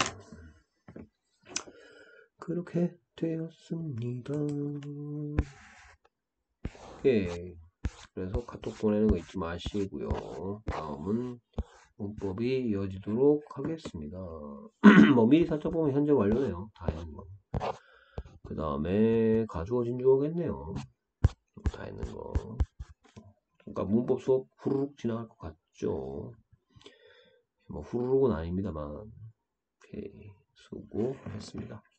그렇게 되었습니다. 오케이. 그래서 카톡 보내는 거 잊지 마시고요. 다음은 문법이 이어지도록 하겠습니다. 뭐 미리 살펴보면 현재 완료네요. 다 있는 거. 그 다음에 가주어진 주어겠네요. 다 있는 거. 그러니까 문법 수업 후루룩 지나갈 것 같죠. 뭐 후루룩은 아닙니다만. 오케이. 수고했습니다.